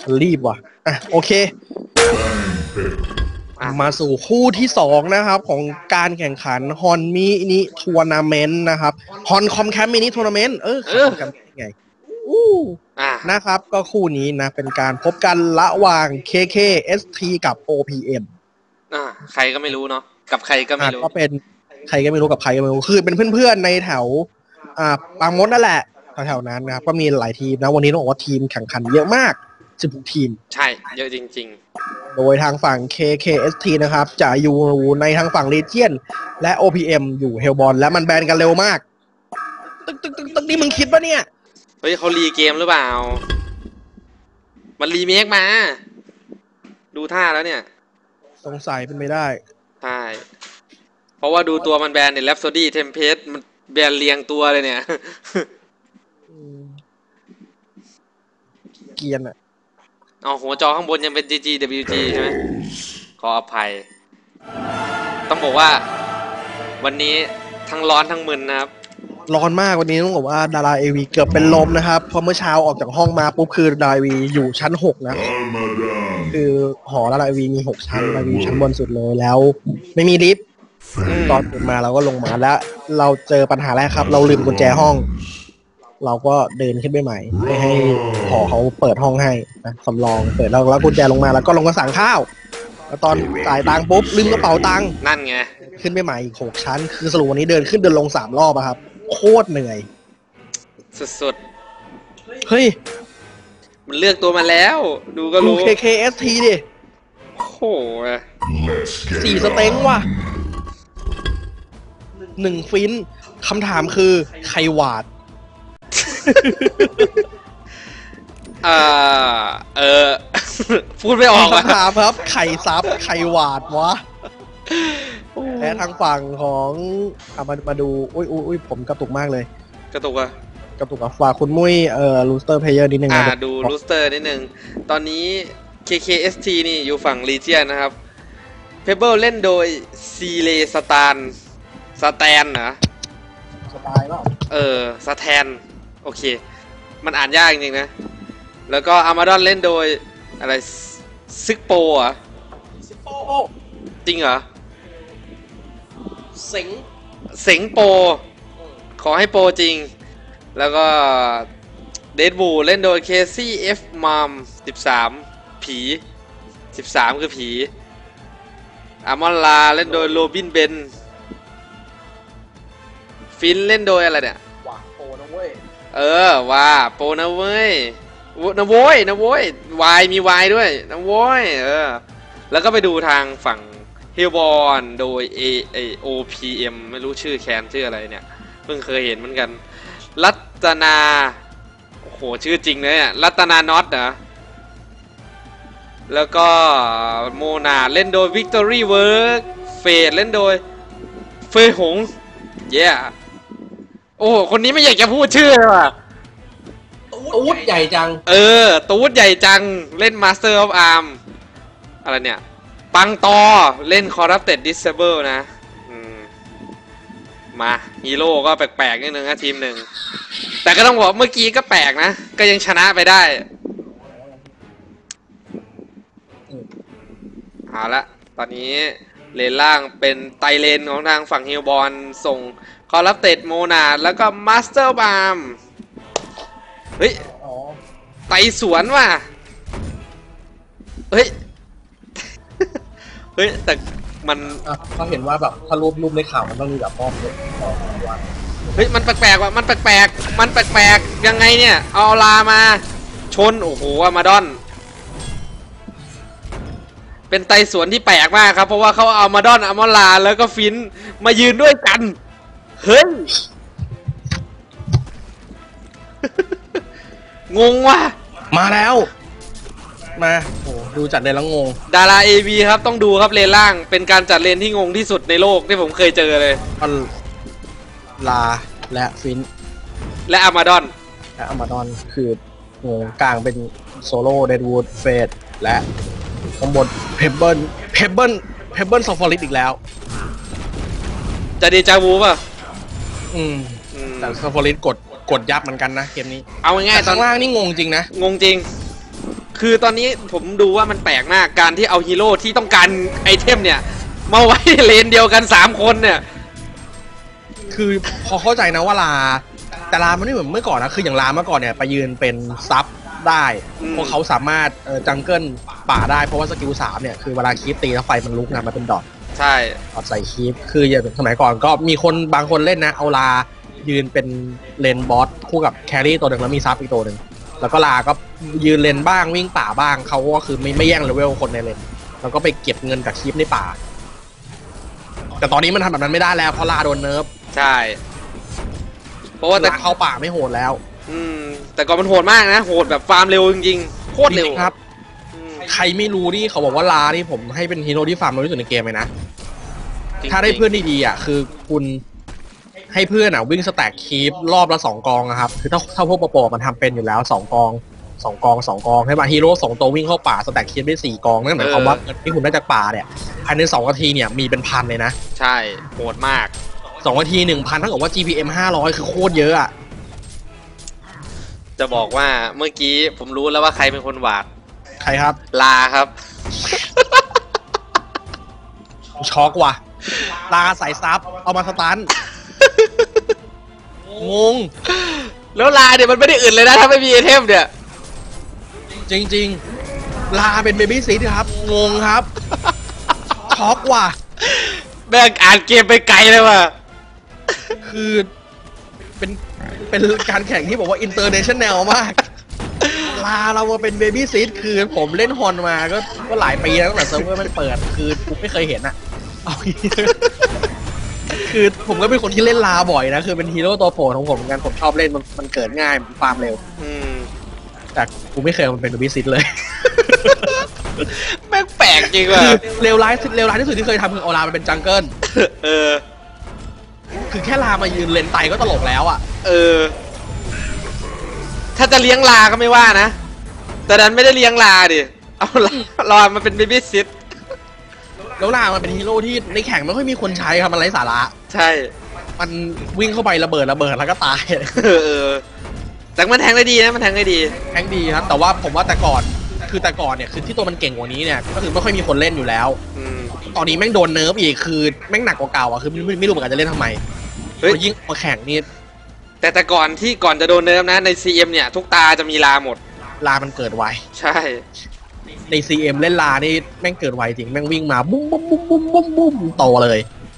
รีบว่ะโอเคมาสู่คู่ที่2นะครับของการแข่งขันฮอนมินิทัวร์นาเมนต์นะครับฮอนคอมแคมมินิทัวร์นาเมนต์ไงนะครับก็คู่นี้นะเป็นการพบกันระหว่าง KKST กับ OPM ใครก็ไม่รู้เนาะกับใครก็ไม่รู้ก็เป็นใครก็ไม่รู้กับใครก็ไม่รู้คือเป็นเพื่อนๆในแถวบางมดนั่นแหละแถวๆนั้นนะครับก็มีหลายทีมนะวันนี้ต้องบอกว่าทีมแข่งขันเยอะมาก16ทีมใช่เยอะจริงๆโดยทางฝั่ง KKST นะครับจะอยู่ในทางฝั่ง Legion และ OPM อยู่เฮลบอลและมันแบนกันเร็วมากตึกนี่มึงคิดปะเนี่ยเฮ้ยเขารีเกมหรือเปล่ามันรีเมคมาดูท่าแล้วเนี่ยสงสัยเป็นไม่ได้ใช่เพราะว่าดูตัวมันแบนเนี่ย Rhapsody Tempest มันแบนเรียงตัวเลยเนี่ยเกียนอะหัวจอข้างบนยังเป็น GGWG ใช่ไหมขออภัยต้องบอกว่าวันนี้ทั้งร้อนทั้งมึนนะครับร้อนมากวันนี้ต้องบอกว่าดารา AV เกือบเป็นลมนะครับเพราะเมื่อเช้าออกจากห้องมาปุ๊บคือดารา AV อยู่ชั้น6นะคือหอดารา AV มี6ชั้นดารา AV ชั้นบนสุดเลยแล้วไม่มีลิฟต์ตอนตื่นมาเราก็ลงมาแล้วเราเจอปัญหาแรกครับเราลืมกุญแจห้องเราก็เดินขึ้นไปใหม่ให้หอเขาเปิดห้องให้นะสำรองเปิดแล้วกุญแจลงมาแล้วก็ลงมาสั่งข้าวแล้วตอนจ่ายตังค์ปุ๊บลืมกระเป๋าตังค์นั่นไงขึ้นไปใหม่อีก6ชั้นคือสรุปวันนี้เดินขึ้นเดินลง3รอบอะครับโคตรเหนื่อยสุดเฮ้ยมันเลือกตัวมาแล้วดูก็รู้ KKST ดิโอ้โห 4 สเต็งว่ะ1 ฟินคำถามคือใครวาดพูดไม่ออกคำถามครับใครซับใครวาดวะและทางฝั่งของมาดูอุ้ยผมกระตุกมากเลยกระตุกฝากคุณมุ้ยลูสเตอร์เพลเยอร์นิดนึงดูลูสเตอร์นิดนึงตอนนี้ KKST นี่อยู่ฝั่ง Legion นะครับเพเบิลเล่นโดยซีเลสแตนนะสไตล์สแตนโอเคมันอ่านยากจริงๆนะแล้วก็อามาดอนเล่นโดยอะไรซึกโปอ่ะจริงเหรอเสงโปขอให้โปจริงแล้วก็เดดบูเล่นโดยเคซี่เอฟมาม13ผี13คือผีอามอนลาเล่นโดยโรบินเบนฟินเล่นโดยอะไรเนี่ยว่าโปนะเว้ยว่าโปนะเว้ยนะโว้ยวายมีวายด้วยนะโว้ยแล้วก็ไปดูทางฝั่งเฮลบอลโดยOPM ไม่รู้ชื่อแคนชื่ออะไรเนี่ยเพิ่งเคยเห็นเหมือนกันรัตนาโอ้โหชื่อจริงเลยเนี่ยรัตนาน็อตนะแล้วก็โมนาเล่นโดย Victory Work เฟดเล่นโดยเฟยหงโอ้คนนี้ไม่อยากจะพูดชื่อเลยว่ะตูดใหญ่จังตูดใหญ่จังเล่น Master of Arm อะไรเนี่ยปังตอเล่น Corrupted Disable นะมาฮีโร่ก็แปลกๆนิดนึงนะทีมหนึ่งแต่ก็ต้องบอกเมื่อกี้ก็แปลกนะก็ยังชนะไปได้เอาละตอนนี้เลนล่างเป็นไตเลนของทางฝั่งฮิลบอลส่งคอร์รัปเต็ดโมนาแล้วก็มาสเตอร์บาร์มเฮ้ยไตสวนว่ะเฮ้ยแต่มันเขาเห็นว่าแบบถ้ารูปในข่าวมันต้องมีแบบป้อมด้วยเฮ้ยมันแปลกว่ะมันแปลกยังไงเนี่ยเอาลามาชนโอ้โหมาดอนเป็นไตสวนที่แปลกมากครับเพราะว่าเขาเอามาดอนอมอลาแล้วก็ฟินมายืนด้วยกันเฮ้ยงงว่ะมาแล้วมาโอ้ดูจัดเลนแล้วงงดารา AV ครับต้องดูครับเลนล่างเป็นการจัดเลนที่งงที่สุดในโลกที่ผมเคยเจอเลยลาและฟินและอามาดอนคืองงกลางเป็นโซโล่เดดวูดเฟดและข้างบนเพเบิลซอฟอริสอีกแล้วจะเดจาวูป่ะแต่ซอฟอริสกดยับเหมือนกันนะเกมนี้เอาง่ายๆตอนล่างนี่งงจริงนะงงจริงคือตอนนี้ผมดูว่ามันแปลกมากการที่เอาฮีโร่ที่ต้องการไอเทมเนี่ยมาไว้เลนเดียวกัน3คนเนี่ยคือพอเข้าใจนะว่าลาแต่ลามันไม่เหมือนเมื่อก่อนนะคืออย่างลาเมื่อก่อนเนี่ยไปยืนเป็นซับได้เพราะเขาสามารถจังเกิลป่าได้เพราะว่าสกิล3เนี่ยคือเวลาคีปตีแล้วไฟมันลุกนะมันเป็นดอทใช่ดอทใส่คีปคืออย่างสมัยก่อนก็มีคนบางคนเล่นนะเอาลายืนเป็นเลนบอสคู่กับแครี่ตัวหนึ่งแล้วมีซับอีกตัวหนึ่งแล้วก็ลาก็ยืนเลนบ้างวิ่งป่าบ้างเขาก็คือไม่แย่งเลเวลคนในเลนแล้วก็ไปเก็บเงินกับคีปในป่าแต่ตอนนี้มันทำแบบนั้นไม่ได้แล้วเพราะลาโดนเนิร์ฟใช่เพราะว่าแต่เข้าป่าไม่โหดแล้วแต่ก่อนมันโหดมากนะโหดแบบฟาร์มเร็วจริงๆโคตรเร็วครับใครไม่รู้นี่เขาบอกว่าลานี่ผมให้เป็นฮีโร่ที่ฟาร์มเร็วที่สุดในเกมเลยนะถ้าได้เพื่อนดีๆอ่ะคือคุณให้เพื่อนอ่ะวิ่งสแต็กคีปรอบละ2 กองนะครับคือถ้าพวกโปรมันทำเป็นอยู่แล้ว2 กองให้มาฮีโร่2 ตัววิ่งเข้าป่าสแต็กคีปได้4 กองนั่นหมายความว่าที่คุณได้จากป่าเนี่ยภายใน2 นาทีเนี่ยมีเป็นพันเลยนะใช่โหดมาก 2 นาที 1,000 เท่ากับว่า GPM 500คือโคตรเยอะอ่ะจะบอกว่าเมื่อกี้ผมรู้แล้วว่าใครเป็นคนหวาดใครครับลาครับช็อกว่ะลาใส่ซับเอามาสตันงงแล้วลาเนี่ยมันไม่ได้อื่นเลยนะถ้าไม่มีไอเทมเนี่ยจริงๆลาเป็นเบบี้ซีดครับงงครับช็อกว่ะแม่งอ่านเกมไปไกลเลยว่ะคือเป็นการแข่งที่บอกว่าอินเตอร์เนชั่นแนลมากลาเรามาเป็นเบบี้ซีดคือผมเล่นฮอนมาก็หลายปีแล้วตั้งแต่เซิร์ฟเวอร์มันเปิดคือผมไม่เคยเห็นอะเอาคือผมก็เป็นคนที่เล่นลาบ่อยนะคือเป็นฮีโร่ตัวโปรดของผมเหมือนกันผมชอบเล่นมันเกิดง่ายมันฟาร์มเร็วแต่กูไม่เคยมันเป็นเบบี้ซีดเลยแม่งแปลกจริงว่ะเลวร้ายที่สุดที่เคยทำคือเอาลามันเป็นจังเกิลคือแค่ลามายืนเลนไตก็ตลกแล้วอ่ะถ้าจะเลี้ยงลาก็ไม่ว่านะแต่ดันไม่ได้เลี้ยงลาดิเอาลามาเป็นเบบี้ซิทแล้วลามันเป็นฮีโร่ที่ในแข่งไม่ค่อยมีคนใช้ครับมันไร้สาระใช่มันวิ่งเข้าไประเบิดแล้วก็ตายแต่มันแทงได้ดีนะมันแทงได้ดีครับแต่ว่าผมว่าแต่ก่อนเนี่ยคือที่ตัวมันเก่งกว่านี้เนี่ยก็คือไม่ค่อยมีคนเล่นอยู่แล้วตอนนี้แม่งโดนเนิร์ฟอีกคือแม่งหนักกว่าเก่าอ่ะคือไม่รู้เหมือนกันจะเล่นทำไมยิ่งมาแข่งนี่แต่ก่อนจะโดนเนิร์ฟนะใน CM เนี่ยทุกตาจะมีลาหมดลามันเกิดไวใช่ใน CM เล่นลานี่แม่งเกิดไวจริงแม่งวิ่งมาบุ้มโตเลย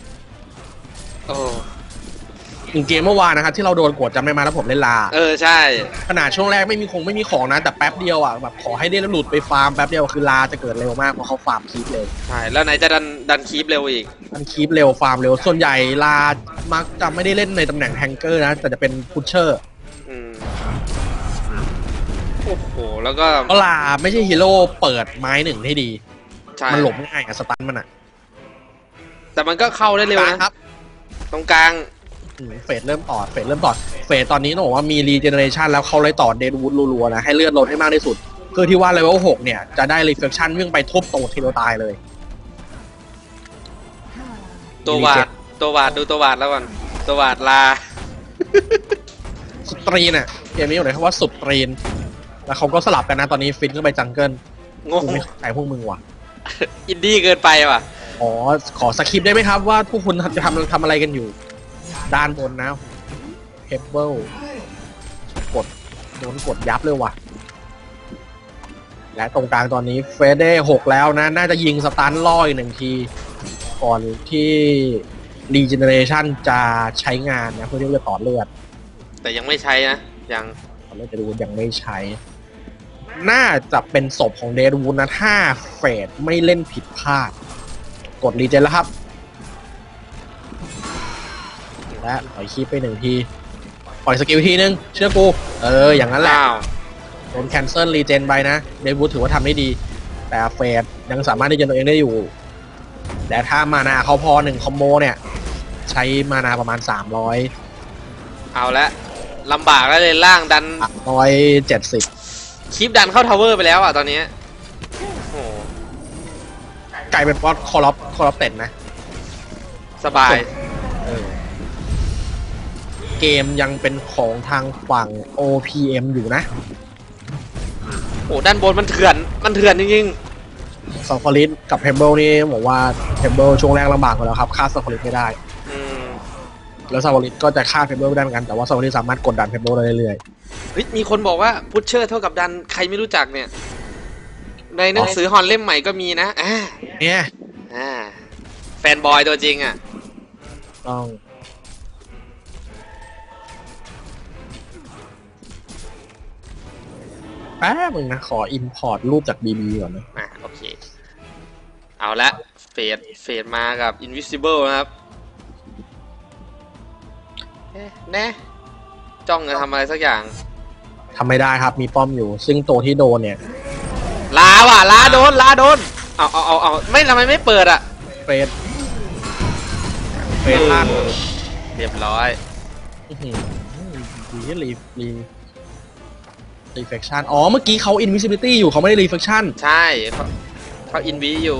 เกมเมื่อวานนะครับที่เราโดนกดจำได้มาแล้วผมเล่นลาใช่ขนาดช่วงแรกไม่มีของนะแต่แป๊บเดียวอ่ะแบบขอให้ได้แล้วหลุดไปฟาร์มแป๊บเดียวคือลาจะเกิดเร็วมากเพราะเขาฟาร์มคีปเร็วใช่แล้วไหนจะดันคีปเร็วอีกดันคีปเร็วฟาร์มเร็วส่วนใหญ่ลามักจะไม่ได้เล่นในตำแหน่งแทงเกอร์นะแต่จะเป็นพุชเชอร์โอ้โหแล้วก็ลาไม่ใช่ฮีโร่เปิดไม้หนึ่งให้ดีมันหลบง่ายอะสตันมันอะแต่มันก็เข้าได้เร็วนะครับตรงกลางเฟสเริ่มต่อเฟสตอนนี้ต้องบอกว่ามีรีเจเนเรชันแล้วเขาเลยต่อเดดวูดรัวๆนะให้เลือดลดให้มากที่สุดเพื่อที่ว่าเลเวล6เนี่ยจะได้รีเฟลชั่นวิ่งไปทุบโตทีเดียวตายเลยตัววาดดูตัววาดแล้วก่อนตัววาดลาสุดตรีนอะเกมนี้อยู่ไหนคำว่าสุดตรีนแล้วเขาก็สลับกันนะตอนนี้ฟินขึ้นไปจังเกิลงงไม่ใจพวกมึงว่ะอินดี้เกินไปว่ะขอสคริปต์ได้ไหมครับว่าพวกคุณจะทำอะไรกันอยู่ด้านบนนะเฮเบิลโดนกดยับเลยว่ะและตรงกลางตอนนี้เฟเด้6แล้วนะน่าจะยิงสตันล่อย1 ทีก่อนที่รีเจเนเรชันจะใช้งานนะเพื่อที่จะต่อเลือดแต่ยังไม่ใช้นะยังเราจะดูยังไม่ใช้น่าจะเป็นศพของเดดวูดนะถ้าเฟดไม่เล่นผิดพลาดกดรีเจนแล้วครับและปล่อยคีปไป1 ทีปล่อยสกิลทีนึงเชื่อกูอย่างนั้นแหละโดนแคนเซิลรีเจนไปนะเดดวูดถือว่าทำได้ดีแต่เฟดยังสามารถรีเจนตัวเองได้อยู่แต่ถ้ามานาเขาพอ1 คอมโบเนี่ยใช้มานาประมาณ300 เอาละลำบากแล้วเลยล่างดัน 170 คลิปดันเข้าทาวเวอร์ไปแล้วอ่ะตอนนี้โอ้กลายเป็นบอสคอร์รัปเต็ดนะสบายเกมยังเป็นของทางฝั่ง OPM อยู่นะโอ้ด้านบนมันเถื่อนจริงซอฟลิสกับเพเบิลนี่บอกว่าเพเบิลช่วงแรกลำบากกว่าแล้วครับฆ่าซอฟลิสไม่ได้ๆแล้วซอฟลิสก็จะฆ่าเพเบิลไม่ได้เหมือนกันแต่ว่าซอฟลิสสามารถกดดันเพเบิลได้เรื่อยเฮ้ยมีคนบอกว่าพุชเชอร์เท่ากับดันใครไม่รู้จักเนี่ยในหนังสือฮอนเล่มใหม่ก็มีนะๆเนี่ยแฟนบอยตัวจริงอ่ะต้องแป๊บนึงนะขออินพอร์ตรูปจาก BB ก่อนนะโอเคเอาละเฟดมากับ Invisible นะครับแน่จ้องจะทำอะไรสักอย่างทำไม่ได้ครับมีป้อมอยู่ซึ่งตัวที่โดนเนี่ยลาโดนเอาไม่ทำไมไม่เปิดอ่ะเฟดพลาดเรียบร้อยรีเฟคชั่นอ๋อเมื่อกี้เขา invisibility อยู่เขาไม่ได้รีเฟคชั่นใช่เขาอินวีอยู่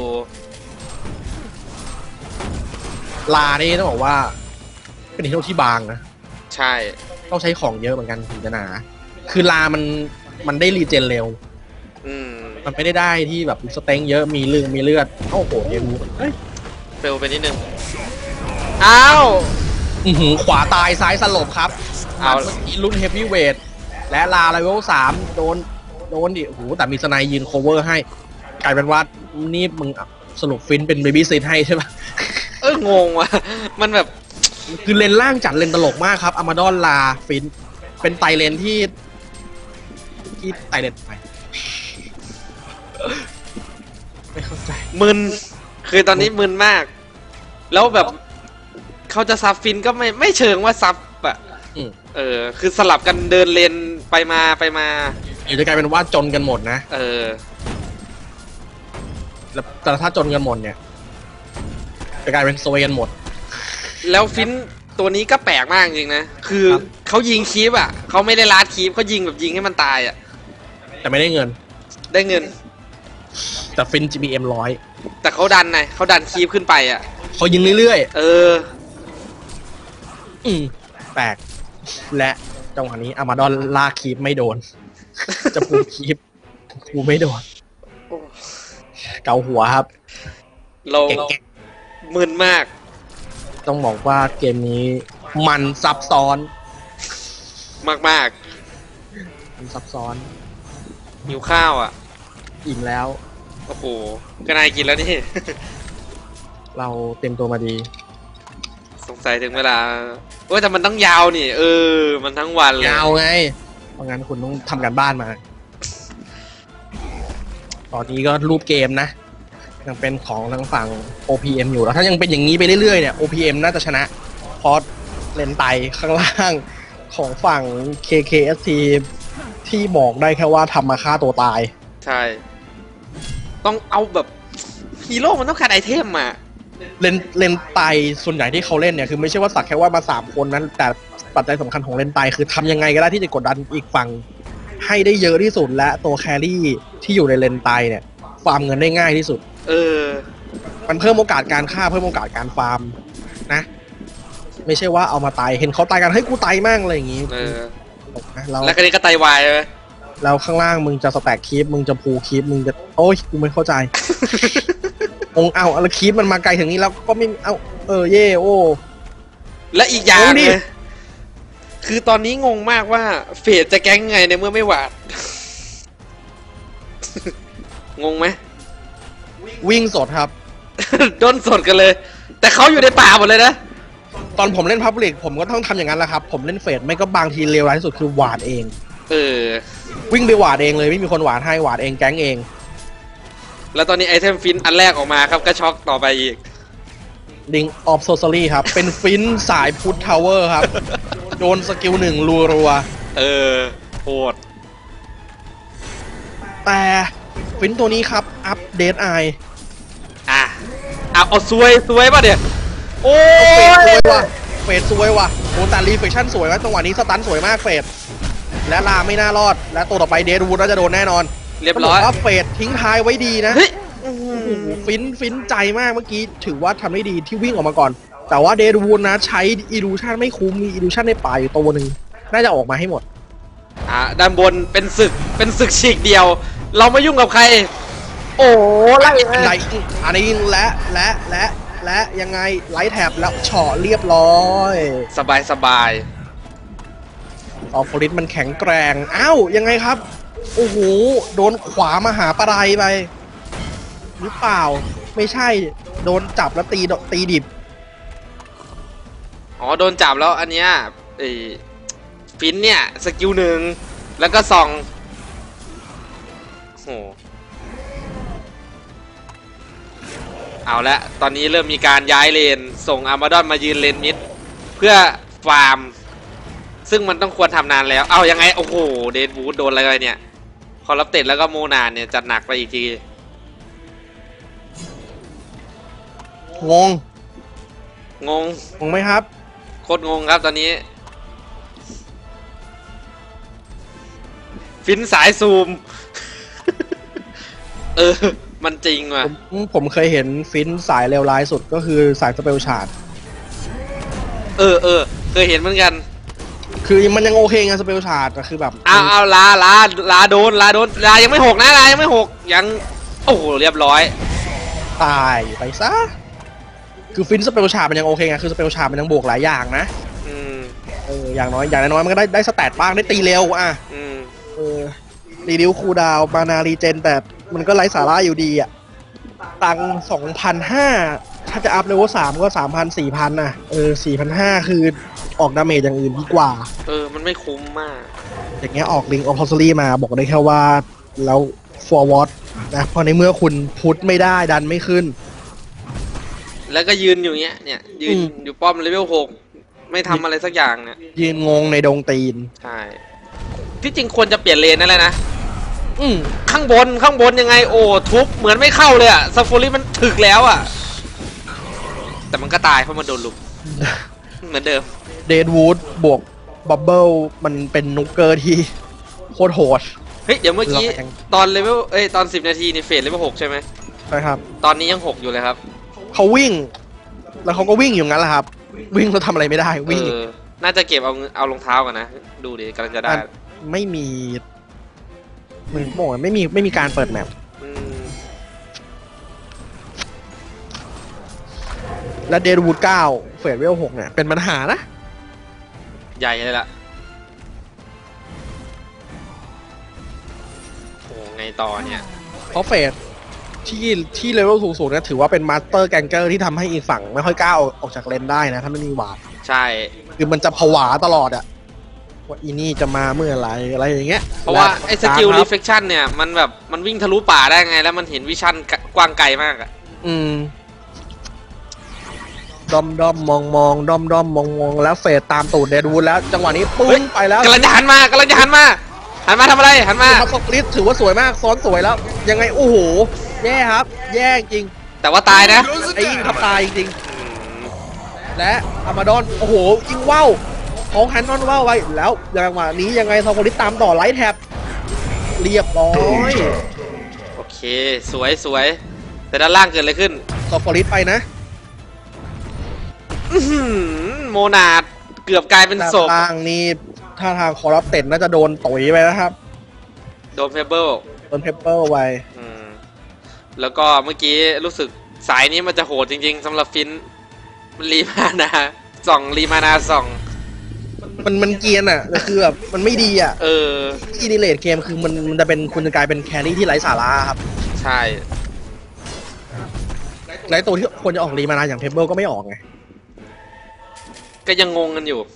ลานี่ต้องบอกว่าเป็นฮีโร่ที่บางนะใช่ต้องใช้ของเยอะเหมือนกันถึงจะหนาคือลามันได้รีเจนเร็วมันไม่ได้ที่แบบสเต็งเยอะมีเลือดโอ้โหเดี๋ยวดูเฟลไปนิดนึงอ้าวขวาตายซ้ายสลบครับเอาเมื่อกี้ลุ้นเฮฟวี่เวทและลาเลเวล3โดนดิโอ้โหแต่มีสไนยืนโคเวอร์ให้กลายเป็นว่านี่มึงสรุปฟินเป็นเบบี้ซิทให้ใช่ปะงงว่ะมันแบบคือเลนล่างจัดเลนตลกมากครับอามาดอนลาฟินเป็นไตเลนที่ไตเลนไปไม่เข้าใจมึนคือตอนนี้มึนมากแล้วแบบเขาจะซับฟินก็ไม่เชิงว่าซับอะคือสลับกันเดินเลนไปมาเดี๋ยวจะกลายเป็นว่าจนกันหมดนะแต่ถ้าจนกันหมดเนี่ยจะกลายเป็นโซยกันหมดแล้วฟินตัวนี้ก็แปลกมากจริงนะคือเขายิงคีปอ่ะเขาไม่ได้ลาดคีปเขายิงแบบยิงให้มันตายอ่ะแต่ไม่ได้เงินแต่ฟิน GBM 100 แต่เขาดันคีปขึ้นไปอ่ะเขายิงเรื่อยๆแปลกและจังหวะนี้อามาดอนลากคีปไม่โดนจะพูคีปกูไม่โดนเกาหัวครับเรามึนมากต้องบอกว่าเกมนี้มันซับซ้อนมากมันซับซ้อนหิวข้าวอ่ะอิ่มแล้วโอ้โหก็นายกินแล้วนี่เราเต็มตัวมาดีสงสัยถึงเวลาแต่มันต้องยาวนี่มันทั้งวันเลยยาวไงเพราะงั้นคุณต้องทำการบ้านมาตอนนี้ก็รูปเกมนะยังเป็นของทางฝั่ง OPM อยู่แล้วถ้ายังเป็นอย่างนี้ไปเรื่อยๆเนี่ย OPM น่าจะชนะเพราะเลนไตข้างล่างของฝั่ง KKST ที่บอกได้แค่ว่าทำมาฆ่าตัวตายใช่ต้องเอาแบบฮีโร่มันต้องขาดไอเทมมาเลนไตส่วนใหญ่ที่เขาเล่นเนี่ยคือไม่ใช่ว่าสักแค่ว่ามา3คนนั้นแต่ปัจจัยสำคัญของเลนไตคือทำยังไงก็ได้ที่จะกดดันอีกฝั่งให้ได้เยอะที่สุดและตัวแครี่ที่อยู่ในเลนไตเนี่ยฟาร์มเงินได้ง่ายที่สุดมันเพิ่มโอกาสการฆ่าเพิ่มโอกาสการฟาร์มนะไม่ใช่ว่าเอามาตายเห็นเขาตายกันให้กูตายมั่งอะไรอย่างงี้แล้วก็นี่ก็ตายวายเลยแล้วข้างล่างมึงจะสแต็กคีปมึงจะพูคีปมึงจะโอ้ยกูไม่เข้าใจเอาแล้วคีปมันมาไกลถึงนี้แล้วก็ไม่เย่โอ้และอีกอย่างเลยคือตอนนี้งงมากว่าเฟดจะแก๊งไงในเมื่อไม่หวาดงงไหมวิ่งสดครับด้นสดกันเลยแต่เขาอยู่ในป่าหมดเลยนะตอนผมเล่นพับลิกผมก็ต้องทำอย่างนั้นแหละครับผมเล่นเฟดไม่ก็บางทีเลวร้ายที่สุดคือหวาดเองวิ่งไปหวาดเองเลยไม่มีคนหวาดให้หวาดเองแก๊งเองแล้วตอนนี้ไอเทมฟินอันแรกออกมาครับก็ช็อกต่อไปอีกดิงออฟโซซารีครับเป็นฟินสายพุททาวเวอร์ครับโดนสกิล1รัวโหดแต่ฟินตัวนี้ครับอัปเดตไอเอาซวยป่ะเนี่ยโอ้ยเฟดสวยว่ะโอ้แต่รีเฟคชั่นสวยไหมจังหวะนี้สตันสวยมากเฟดและลาไม่น่ารอดและตัวต่อไปเดดวูดน่าจะโดนแน่นอนเรียบร้อยว่าเฟดทิ้งท้ายไว้ดีนะฟินใจมากเมื่อกี้ถือว่าทำได้ดีที่วิ่งออกมาก่อนแต่ว่าเดดวูดนะใช้อีลูชั่นไม่คุ้มมีอีลูชั่นในป่าอยู่ตัวหนึ่งน่าจะออกมาให้หมดด้านบนเป็นศึกฉีกเดียวเราไม่ยุ่งกับใคร โอ้ไล่ไลอันนี้และยังไงไลท์แท็บแล้วเฉาะเรียบร้อยสบายสบายออฟริสมันแข็งแกร่งอ้าวยังไงครับโอ้โหโดนขวามาหาปลายไปหรือเปล่าไม่ใช่โดนจับแล้วตีดิบอ๋อโดนจับแล้วอันเนี้ยไอ้ฟินเนี่ยสกิลหนึ่งแล้วก็ส่องโหเอาละตอนนี้เริ่มมีการย้ายเลนส่งอาร์มาดอนมายืนเลนมิดเพื่อฟาร์มซึ่งมันต้องควรทำนานแล้วเอายังไงโอ้โหเดดวูดโดนอะไรเนี่ยคอร์รัปเต็ดแล้วก็โมนานเนี่ยจัดหนักไปอีกทีงงงงไหมครับโคตรงงครับตอนนี้ฟินสายซูม มันจริงว่ะผมเคยเห็นฟินสายเลวร้ายสุดก็คือสายสเปลชาร์ดเคยเห็นเหมือนกันคือมันยังโอเคไงสเปลชาร์ดแต่คือแบบเอาลาโดนลายังไม่หกนะลายังไม่หกยังโอ้โหเรียบร้อยตายไปซะคือฟินสเปลชาร์ดมันยังโอเคไงคือสเปลชาร์ดมันยังบวกหลายอย่างนะอย่างน้อยมันก็ได้สแตทบ้างได้ตีเร็วรีดิวคูดาวมานารีเจนแต่มันก็ไร้สาระอยู่ดีอ่ะตัง 2,500 ถ้าจะอัพเลเวล3ก็ 3,000 4,000 น่ะ4,500 คือออกดาเมจอย่างอื่นดีกว่ามันไม่คุ้มมากอย่างเงี้ยออกลิงออฟพอสซี่มาบอกได้แค่ว่าแล้วฟอร์วอร์ดนะเพราะในเมื่อคุณพุทไม่ได้ดันไม่ขึ้นแล้วก็ยืนอยู่เงี้ยเนี่ยยืนอยู่ป้อมเลเวล6ไม่ทำอะไรสักอย่างเนี่ยยืนงงในดงตีนใช่ที่จริงควรจะเปลี่ยนเลนนั่นแหละนะข้างบนยังไงโอ้ทุบเหมือนไม่เข้าเลยอะซาฟูริมันถึกแล้วอะแต่มันก็ตายเพราะมันโดนลุกเหมือนเดิมเดดวูดบวกบับเบิลมันเป็นนุกเกอร์ที่โคตรโหดเฮ้ยเดี๋ยวเมื่อกี้ตอนเลเวลตอน10 นาทีนี่เฟสเลเวล6ใช่ไหมใช่ครับตอนนี้ยัง6อยู่เลยครับเขาวิ่งแล้วเขาก็วิ่งอยู่งั้นแหละครับวิ่งแล้วทำอะไรไม่ได้วิ่งน่าจะเก็บเอารองเท้ากันนะดูดิกำลังจะได้ไม่มีมึงบอกไม่มีการเปิดแมปและเดดวูด9เฟสเวล6เนี่ยเป็นปัญหานะใหญ่เลยล่ะโอ้ไงต่อเนี่ยเพราะเฟสที่เลเวลสูงๆเนี่ยถือว่าเป็นมาสเตอร์แกงเกอร์ที่ทำให้อีกฝั่งไม่ค่อยกล้าออกจากเลนได้นะถ้าไม่มีวาร์ปใช่คือมันจะผวาตลอดอะว่าอีนี่จะมาเมื่อไรอะไรอย่างเงี้ยเพราะว่าไอ้สกิลรีเฟคชั่นเนี่ยมันแบบมันวิ่งทะลุป่าได้ไงแล้วมันเห็นวิชั่นกว้างไกลมากอะด้อมมองแล้วเฟสตามตูดเดดวูดแล้วจังหวะนี้ปุ้งไปแล้วกำลังจะหันมาทำอะไรหันมาสกลิสถือว่าสวยมากซ้อนสวยแล้วยังไงโอ้โหแย่ครับแย่จริงแต่ว่าตายนะไอ้ยิงทับตายจริงและอามาดอนโอ้โหยิงว่าวของแฮนนอนว่าวไว้แล้วจังหวะนี้ยังไงสกลิสตามต่อไลท์แท็บเรียบร้อยโอเคสวยแต่ด้านล่างเกิดอะไรขึ้นสกลิสไปนะโมนาดเกือบกลายเป็นศพทางนี้ถ้าทางคอรับเต็ดน่าจะโดนตุ๋ยไปนะครับโดนเพเบิลไว้แล้วก็เมื่อกี้รู้สึกสายนี้มันจะโหดจริงๆสำหรับฟินมันรีมานารีมานามันเกียนอ่ะคือแบบมันไม่ดีอ่ะที่ดิเลตเกมคือมันจะเป็นคุณจะกลายเป็นแครี่ที่ไร้สาระครับใช่ไร้ตัวที่ควรจะออกรีมานาอย่างเพเบิลก็ไม่ออกไงก็ยังงงกันอยู่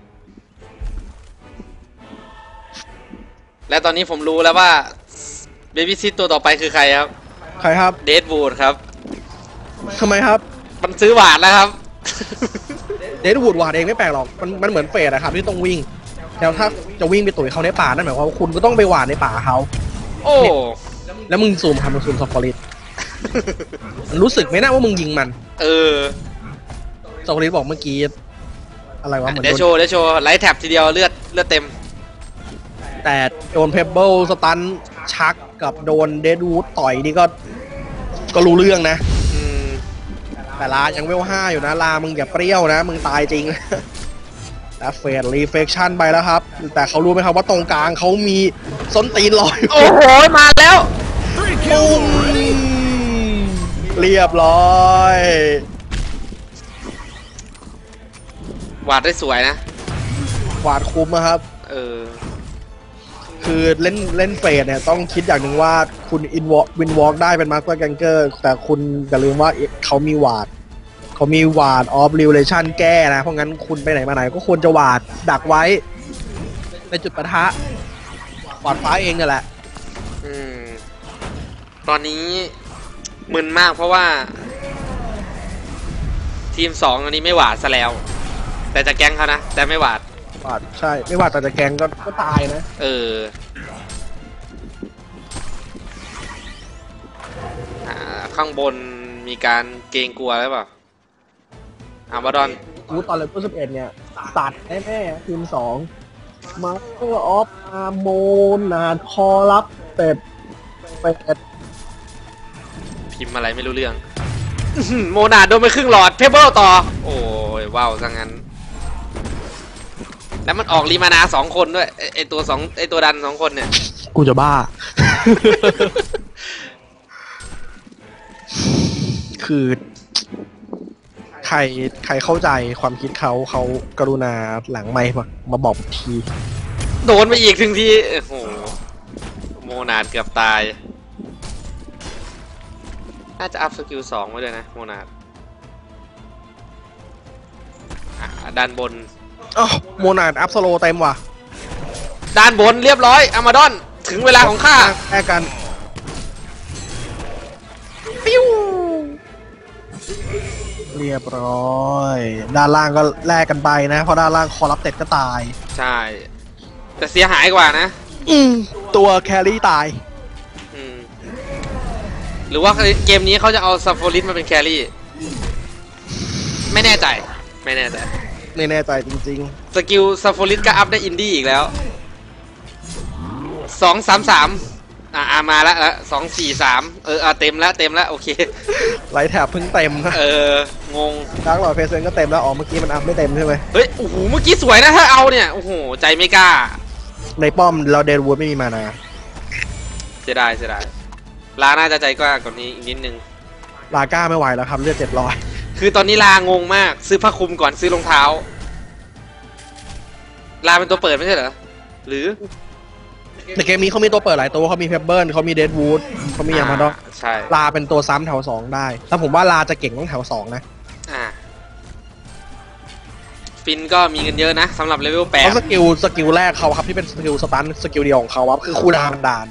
และตอนนี้ผมรู้แล้วว่าเบบี้ซิตตัวต่อไปคือใครครับเดดวูดครับทำไมครับมันซื้อหวาดแล้วครับเดดวูดหวาดเองไม่แปลกหรอกมันเหมือนเฟสอะครับที่ต้องวิ่งแล้วถ้าจะวิ่งไปตุ๋ยเขาในป่านั่นหมายความว่าคุณก็ต้องไปหวาดในป่าเขาโอ้แล้วมึงซูมสปอริตมันรู้สึกไหมนะว่ามึงยิงมันสปอริตบอกเมื่อกี้อะไรวะเหมือนเดโชไลท์แท็บทีเดียวเลือดเต็มแต่โดนเพเบิลสตันชักกับโดนเดดวูดต่อยนี่ก็รู้เรื่องนะแต่ลายังเวล5อยู่นะลามึงอย่าเปรี้ยวนะมึงตายจริงแล้วเฟสรีเฟคชั่นไปแล้วครับแต่เขารู้ไหมครับว่าตรงกลางเขามีส้นตีนลอยโอ้โหมาแล้วเรียบร้อยวาดได้สวยนะหวาดคุ้มนะครับเออคือเล่นเฟสเนี่ยต้องคิดอย่างหนึ่งว่าคุณวินวอล์กได้เป็นมาสเตอร์แกงเกอร์แต่คุณอย่าลืมว่าเขามีวาดออฟริวเลชันแก้นะ เพราะงั้นคุณไปไหนมาไหนก็ควรจะวาดดักไว้ในจุดปะทะวาดฟ้าเองเนี่ยแหละอืม ตอนนี้มึนมากเพราะว่า ทีม2อันนี้ไม่หวาดซะแล้ว แต่จะแก๊งเขานะ แต่ไม่หวาดวาดใช่ ไม่วาดแต่จะแกงก็ตายนะเออข้างบนมีการเกรงกลัวหรือเปล่าบาดอนกูตอนเลเวล11เนี่ยตัดแน่ๆทีม2มาสเตอร์ออฟอาร์โมนาคอรับเป็ดพิมพ์อะไรไม่รู้เรื่อง โมนาโดนไปครึ่งหลอดเพเบิลต่อ โอ้ยว้าวซะงั้น แล้วมันออกรีมานา2 คนด้วย ไอตัวดัน2 คนเนี่ยกูจะบ้า คือใครเข้าใจความคิดเขากรุณาหลังไมค์มาบอกทีโดนไปอีกถึงทีโอ้โหโมนาดเกือบตาย น่าจะอัพสกิล2ไว้ด้วยนะโมนาดด้านบนอ๋อโมนาดอัพสโลเต็มว่ะด้านบนเรียบร้อยอามาดอนถึงเวลาของข้าแลกกันปิ้วเรียบร้อย ด้านล่างก็แลกกันไปนะ เพราะด้านล่างคอรับเต็ดก็ตายใช่ แต่เสียหายกว่านะตัวแครี่ตายหรือว่าเกมนี้เขาจะเอาซัฟโฟลิสมาเป็นแครี่ ไม่แน่ใจไม่แน่ใจจริงสกิลซัฟโฟลิสก็อัพได้อินดี้อีกแล้ว 2-3-3 มาแล้ว2-4-3 เต็มแล้วโอเคๆไลท์แถบเพิ่งเต็มนะงงดาร์กหลอดเพเซนก็เต็มแล้วอ๋อเมื่อกี้มันอัพไม่เต็มใช่ไหมเฮ้ย โอ้โห เมื่อกี้สวยนะถ้าเอาเนี่ย โอ้โห ใจไม่กล้าในป้อมเราเดนวูดไม่มีมานาเสียดายลาน่าจะใจกล้ากว่านี้อีกนิดนึงลาก้าไม่ไหวแล้วครับเลือด700 คือตอนนี้ลางงมาก ซื้อผ้าคลุมก่อนซื้อรองเท้า ลาเป็นตัวเปิดไม่ใช่เหรอ หรือในเกมนี้เขามีตัวเปิดหลายตัวเขามีเพเบิลเขามีเดดวูดเขามียามาดอนใช่ลาเป็นตัวซ้ำแถว2ได้แต่ผมว่าลาจะเก่งต้องแถว2นะฟินก็มีเงินเยอะนะสำหรับเลเวล8 เพราะสกิลแรกเขาครับที่เป็นสกิลสตันสกิลเดียวของเขาครับคือคูลดาวน์ด่าน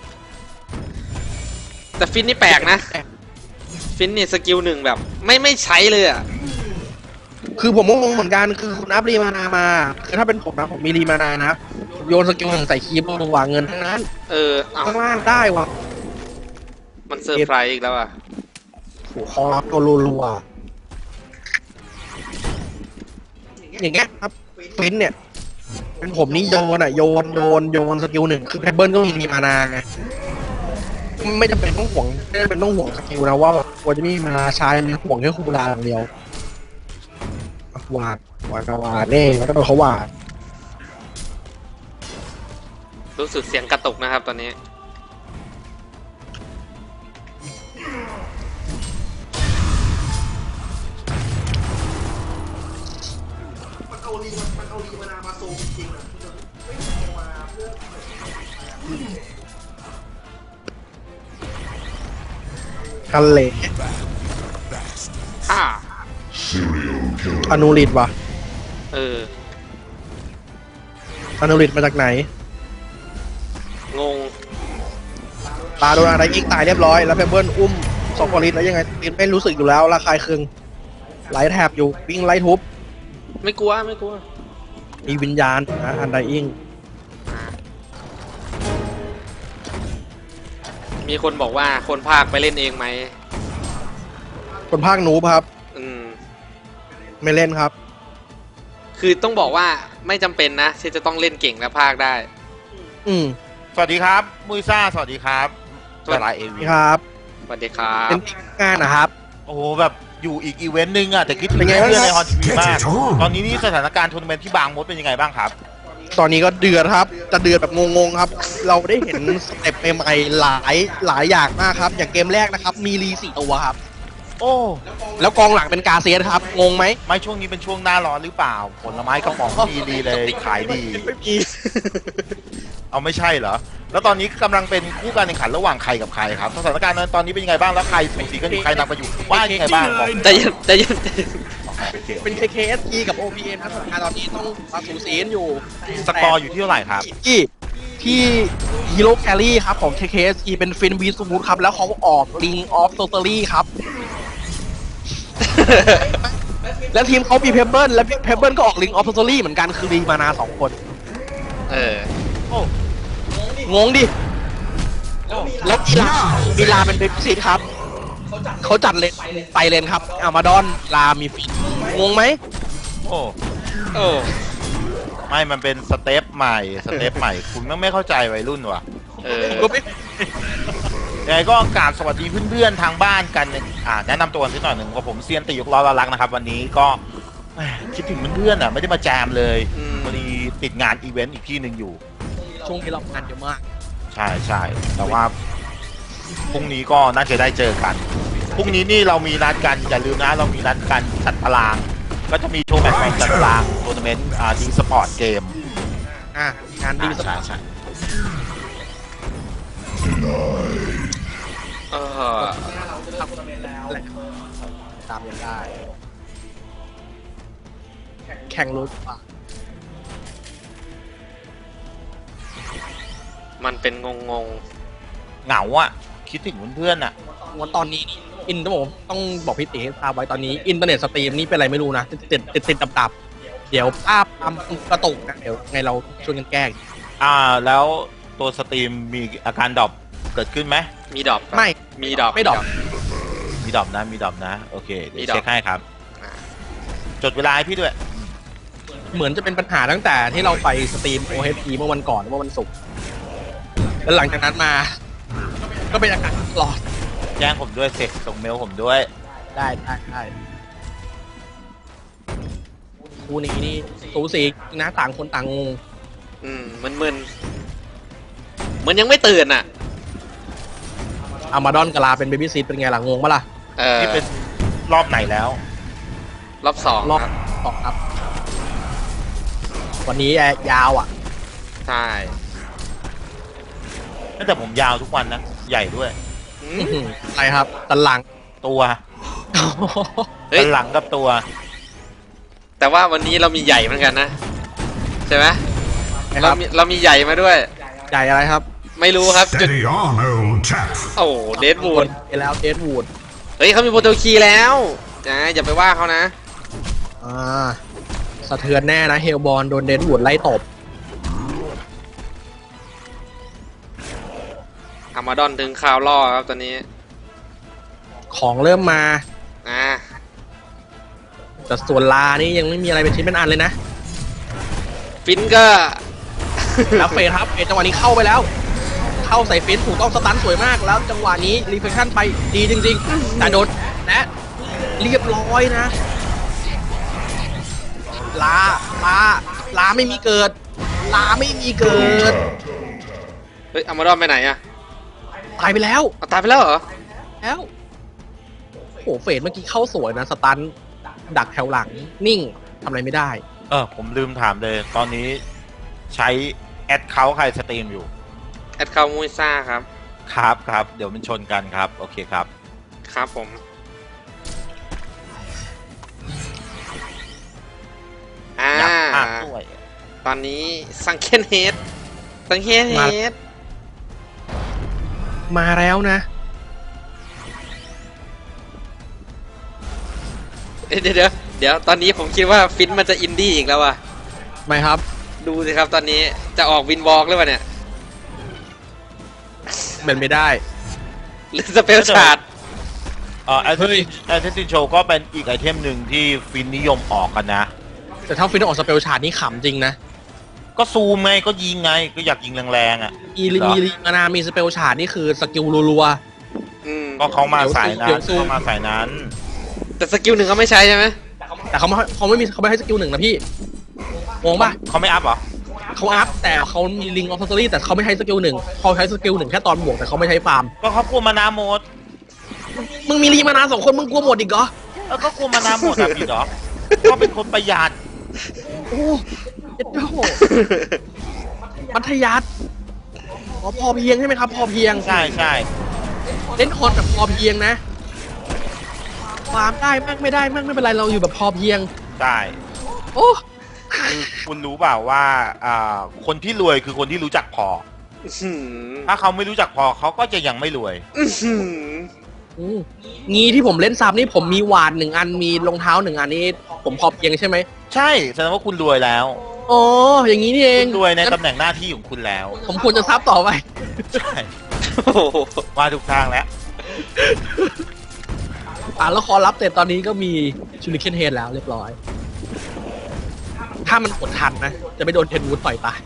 แต่ฟินนี่แปลกนะ ฟินนี่สกิล1แบบไม่ใช้เลยอ่ะคือผมก็งงเหมือนกันคือคุณอัพรีมานามาคือถ้าเป็นผมนะผมมีรีมานานะโยนสกิล1ใส่คีย์บอร์ดวางเงินทั้งนั้นเอาข้างล่างได้ว่ะมันเซอร์ไพรส์อีกแล้วอ่ะโหคอรับตัวรัวๆอย่างเงี้ยครับฟินเนี่ยเป็นผมนี่โยนสกิล1คือเพเบิลก็มีรีมานาไงไม่จำเป็นต้องห่วงสกิลนะว่าควรจะมีมานาใช้ห่วงแค่คูลดาวน์อย่างเดียววาดนี่แล้วก็โดนเขาวาดรู้สึกเสียงกระตุกนะครับตอนนี้มันเอาลีมานามาโซมจริงๆกันเละอนูริดว่ะอนูริดมาจากไหนงงตาโดนอะไรยิงตายเรียบร้อยแล้วเพเบิลอุ้มสองฟอริสแล้วยังไงฟินไม่รู้สึกอยู่แล้วระคายเคืองไล่แถบอยู่วิ่งไล่ทุบไม่กลัวมีวิญญาณอันไดอิงมีคนบอกว่าคนภาคไปเล่นเองไหมคนภาคนูบครับไม่เล่นครับคือต้องบอกว่าไม่จำเป็นนะที่จะต้องเล่นเก่งและภาคได้สวัสดีครับมุยซ่าสวัสดีครับดาราเอวีครับสวัสดีครับเป็นงานนะครับโอ้โหแบบอยู่อีกอีเวนต์นึงอ่ะแต่คิดถึงเป็นไงเพื่อนบ้างในคฮรัอบ นทีวีมาก ตอนนี้นี่สถานการณ์ทัวร์นาเมนต์ที่บางมดเป็นยังไงบ้างครับตอนนี้ก็เดือดครับจะเดือดแบบงงๆครับ เราได้เห็นสเต็ปใหม่ๆหลายอย่างมากครับ อย่างเกมแรกนะครับมีรี4 ตัวครับโอ้แล้วกองหลังเป็นกาเซียสครับงงไหมไม่ช่วงนี้เป็นช่วงหน้าร้อนหรือเปล่า ผลไม้กระป๋องดีเลยขายดีไม่มีเอาไม่ใช่เหรอ แล้วตอนนี้กำลังเป็นคู่การแข่งขันระหว่างใครกับใครครับสถานการณ์ตอนนี้เป็นยังไงบ้างแล้วใครสูสีกันอยู่ใครนำไปอยู่ว่ายังไงบ้างบอกแต่ยังแต่ยังเป็น KKSE กับ OPM ครับสถานการณ์ตอนนี้ต้องมาสูสีกันอยู่สกอร์อยู่ที่เท่าไหร่ครับที่ฮีโร่แครี่ครับของ KKSE เป็นฟินวีสมูทครับแล้วเขาออกลิงออฟโซเตอรี่ครับ แล้วทีมเขามีเพเบิลและเพเบิลก็ออกลิงออฟโซเตอรี่เหมือนกันคือมีมานา2 คนเออโอ้งงดิ แล้วมีลาเป็นเบบี้ซีครับ เขาจัดเลนไปเลนครับอามาดอนลามีฟินงงไหมโอ้โอ้ไม่มันเป็นสเต็ปใหม่คุณไม่เข้าใจวัยรุ่นว่ะเออก็ไม่ยังไงก็กราบสวัสดีเพื่อนๆทางบ้านกันแนะนำตัวกันสักหน่อยหนึ่งว่าผมเซียนตียกล้อละลักนะครับวันนี้ก็คิดถึงเพื่อนๆไม่ได้มาแจมเลยพอดีติดงานอีเวนต์อีกที่หนึ่งอยู่ช่วงนี้เรางานเยอะมากใช่แต่ว่าพรุ่งนี้ก็น่าจะได้เจอกันพรุ่งนี้นี่เรามีนัดกันอย่าลืมนะเรามีนัดกันจัดตารางก็จะมีโชว์แมตช์การจัดตารางทัวร์นาเมนต์ดีสปอร์ตเกมงานดีสปอร์ตใช่เออตามกันได้ แข่งรถป่ะมันเป็นงงเหงาอ่ะคิดถึงเพื่อนๆอ่ะวันตอนนี้นี่ต้องบอกพี่ตีให้ทราบไว้ตอนนี้อินเทอร์เน็ตสตรีมนี่เป็นอะไรไม่รู้นะติดดับเดี๋ยวภาพทำกระตุกนะเดี๋ยวไงเราช่วยกันแก้แล้วตัวสตรีมมีอาการดรอปเกิดขึ้นไหมๆมีดรอปไม่มีดรอปไม่ดรอปมีดรอปนะโอเคเดี๋ยวมีดรอปเช็คให้ครับ จดเวลาให้พี่ด้วยเหมือนจะเป็นปัญหาตั้งแต่ที่เราไปสตรีม OHP เมื่อวันก่อนเมื่อวันศุกร์แล้วหลังจากนั้นมา ก็เป็นอาการตลอดแจ้งผมด้วยเสกส่งเมลผมด้วยได้คู่นี้นี่สูสีนะต่างคนต่างงงมึนเหมือนยังไม่ตื่นอ่ะอามาดอนกับลาเป็นเบบี้ซีเป็นไงล่ะงงปะล่ะเออนี่เป็นรอบไหนแล้วรอบสองรอบครับต่อครับ วันนี้ยาวอ่ะใช่แต่ผมยาวทุกวันนะ ใหญ่ด้วยอืมอะไรครับตันหลังตัวเฮ้ยด้านหลังกับตัวแต่ว่าวันนี้เรามีใหญ่เหมือนกันนะ ใช่ไหมนะคเรารับเรามีใหญ่มาด้วยใหญ่อะไรครับไม่รู้ครับจุด Steady on, old chap. โอ้เดดวูดไปแล้วเดดวูดเฮ้ยเขามีโปรโตคีแล้วนะอย่าไปว่าเขานะสะเทือนแน่นะเฮลบอลโดนเดดวูดไล่ตบอามาดอนถึงข่าวล่อครับตอนนี้ของเริ่มมาอ่าแต่ส่วนลานี่ยังไม่มีอะไรเป็นชิ้นเป็นอันเลยนะฟินก็แล้วเฟรครับจังหวะนี้เข้าไปแล้ว เข้าใส่ฟินถูกต้องสตันสวยมากแล้วจังหวะนี้รีเฟคชั่นไปดีจริงๆแต่โดนและเรียบร้อยนะ ลาไม่มีเกิด ลาไม่มีเกิดเฮ้ยอามาดอนไปไหนอะตายไปแล้วเอาตายไปแล้วเหรอแล้วโอ้เฟรเมื่อกี้เข้าสวยนะสตันดักแถวหลังนิ่งทำอะไรไม่ได้ผมลืมถามเลย ตอนนี้ใช้แอดเขาใครสตรีมอยู่แอดคามุยซ่าครับครับ เดี๋ยวมันชนกันครับ โอเคครับครับผมอยากพากด้วยตอนนี้สังเคนเฮดมาแล้วนะเดี๋ยวตอนนี้ผมคิดว่าฟินมันจะอินดี้อีกแล้วว่ะไม่ครับดูสิครับตอนนี้จะออกวินวอล์กหรือเปล่าเนี่ยเป็นไม่ได้หรือสเปลชาร์ดแอสซินโชก็เป็นอีกไอเทมหนึ่งที่ฟินนิยมออกกันนะแต่ถ้าฟินออกสเปลชาร์ดนี่ขำจริงนะก็ซูมไงก็ยิงไงก็อยากยิงแรงๆอ่ะมีมานามีสเปลชาร์ดนี่คือสกิลรัวก็เขามาสายนั้นเดี๋ยวซูมเขามาสายนั้นแต่สกิลหนึ่งเขาไม่ใช้ใช่ไหมๆแต่เขาไม่ให้สกิลหนึ่งนะพี่งงปะเขาไม่อัพเหรอเขาอัพแต่เขามีลิงออฟเซอรี่แต่เขาไม่ใช้สกิลหนึ่งเขาใช้สกิลหนึ่งแค่ตอนบวกแต่เขาไม่ใช้ฟาร์มก็เขากลัวมานาโหมดมึงมีรีมานาน2 คนมึงกลัวหมดอีกเหรอแล้วก็กลัวมานาหมดอ่ะพี่เหรอก็เป็นคนประหยัดโอ้เอ็ดโดมัธยัสถ์พอเพียงใช่ไหมครับ พอเพียงใช่ใช่เล่นคอนแบบพอเพียงนะฟาร์มได้มากไม่ได้มากไม่เป็นไรเราอยู่แบบพอเพียงใช่โอ้คือคุณรู้เปล่าว่าคนที่รวยคือคนที่รู้จักพอ ถ้าเขาไม่รู้จักพอเขาก็จะยังไม่รวยงี้ที่ผมเล่นซับนี่ผมมีหวาน1 อันมีรองเท้า1 อันนี่ผมพอเพียงใช่ไหมใช่แสดงว่าคุณรวยแล้วอ๋ออย่างนี้นี่เองคุณรวยในตำแหน่งหน้าที่ของคุณแล้วผมควรจะซับต่อไปใช่มาถูกทางแล้วแล้วคอรับแต่ตอนนี้ก็มีชูริเคนเฮดแล้วเรียบร้อย ถ้ามันกดทันนะ จะไม่โดนเทนวูดต่อยตาย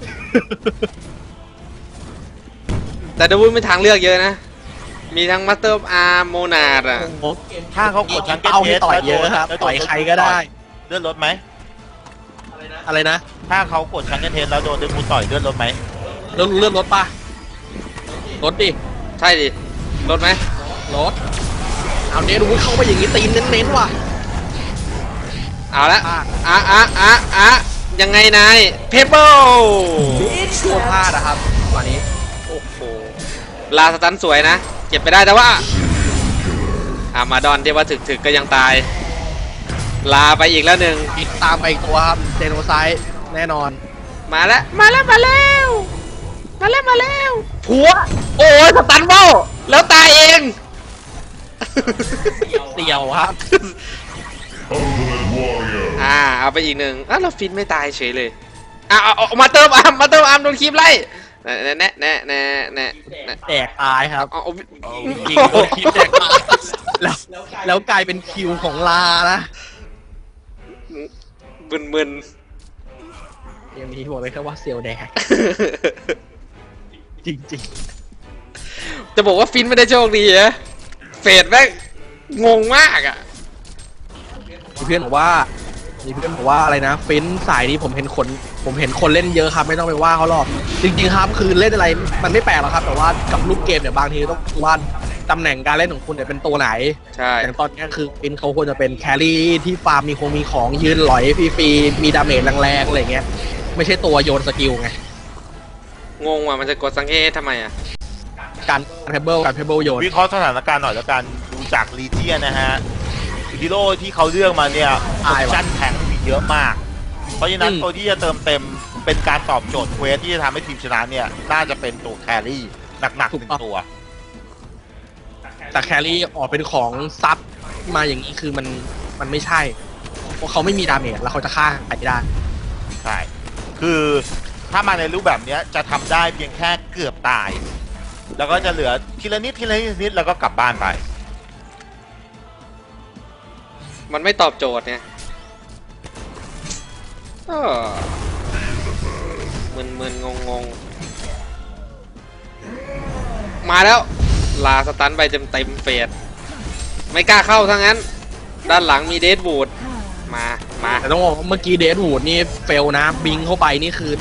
แต่ดับเบิลไม่ทางเลือกเยอะนะ มีทั้งมาสเตอร์ออฟอาร์โมนาดอ่ะถ้าเขากดชังเก็ตเอาเทให้สต่อยเยอะครับแล้วโดนต่อยใครก็ได้เลื่อนรถไหมอะไรนะถ้าเขากดชังเก็ตเทสแล้วโดนดึงมูต่อยเลื่อนรถไหมเลื่อนรถป่ะรถดิใช่ดิลดไหมรถเอาเนดูเข้าไปอย่างนี้ตีนเน้นๆว่ะเอาละพลาดยังไงนายเพเปิลโคตรพลาดนะครับตอนนี้โอ้โหลาสตันสวยนะ เก็บไปได้แต่ว่ามาดอนที่ว่าถึกก็ยังตาย ลาไปอีกแล้วหนึ่งติดตามไปอีกตัวครับเจโนไซด์แน่นอนมาแล้วผัวโอ้ยสตันเบ้าแล้วตายเองเสี่ยวครับเอาไปอีกหนึ่งแล้วฟินไม่ตายเฉยเลยเอามาเติมอาร์มโดนคีบไล่แน่แตกตายครับเอาจริงโดนคิดแตกตายแล้วกลายเป็นคิวของลานะมึนอย่างนี้บอกเลยแค่ว่าเซียวแดก จริงจะบอกว่าฟินไม่ได้โชคดีนะเฟดแม่งงงมากอ่ะมีเพื่อนบอกว่าอะไรนะฟินสายนี้ผมเห็นคนเล่นเยอะครับไม่ต้องไปว่าเขาหรอกจริงๆครับคือเล่นอะไรมันไม่แปลกหรอกครับแต่ว่ากับลูกเกมเนี่ยบางทีต้องว่าตำแหน่งการเล่นของคุณเนี่ยเป็นตัวไหนใช่อย่างตอนนี้คือฟินเขาควรจะเป็นแครี่ที่ฟาร์มมีของยืนหลอยฟรีๆมีดาเมจแรงๆอะไรเงี้ยไม่ใช่ตัวโยนสกิลไงงงว่ะมันจะกดสังเกตทำไมอ่ะการเพเบิลโยนวิเคราะห์สถานการณ์หน่อยแล้วกันดูจากลีเจียนนะฮะฮีโร่ที่เขาเลือกมาเนี่ยออปชั่นแทงมีเยอะมาก เพราะฉะนั้นตัวที่จะเติมเต็มเป็นการตอบโจทย์เควสที่จะทำให้ทีมชนะเนี่ยน่าจะเป็นตัวแครี่หนักๆ1 ตัวแต่แครี่ออกเป็นของซับมาอย่างนี้คือมันไม่ใช่เพราะเขาไม่มีดาเมจแล้วเขาจะฆ่าใครได้ใช่ คือถ้ามาในรูปแบบนี้จะทำได้เพียงแค่เกือบตาย แล้วก็จะเหลือทีละนิดแล้วก็กลับบ้านไปมันไม่ตอบโจทย์เนี่ยมึนงงมาแล้วลาสตันไปเต็มเฟดไม่กล้าเข้าทั้งนั้นด้านหลังมีเดดบูดมาแต่ต้องบอกว่าเมื่อกี้เดดวูดนี่เฟลนะบิงเข้าไปนี่คือ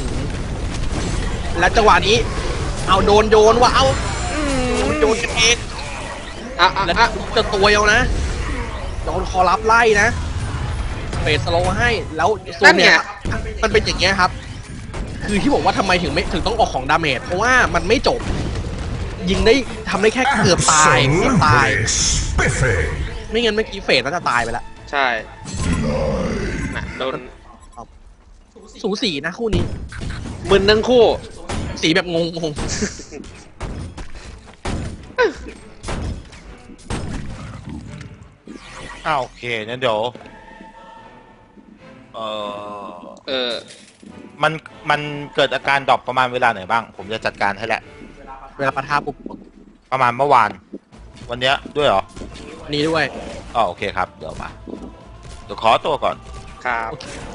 และจังหวะนี้เอาโดนโยนว่ะเอาโยนกันเองแล้วจะตัวเดียวนะโดนคอรับไล่นะเฟสสโลว์ให้แล้วโซนเนี่ยมันเป็นอย่างเงี้ยครับคือที่บอกว่าทำไมถึงต้องออกของดาเมจเพราะว่ามันไม่จบยิงได้ทำได้แค่เกือบตายไม่งั้นเมื่อกี้เฟสน่าจะตายไปแล้วใช่นะโดนสูสีนะคู่นี้มึนทั้งคู่สีแบบงงโอเคงั้นเดี๋ยวมันเกิดอาการดรอปประมาณเวลาไหนบ้าง ผมจะจัดการให้แหละเวลาปะทะปุ๊บประมาณเมื่อวาน วันเนี้ยด้วยเหรอนี้ด้วยโอเคครับ เดี๋ยวขอตัวก่อนครับ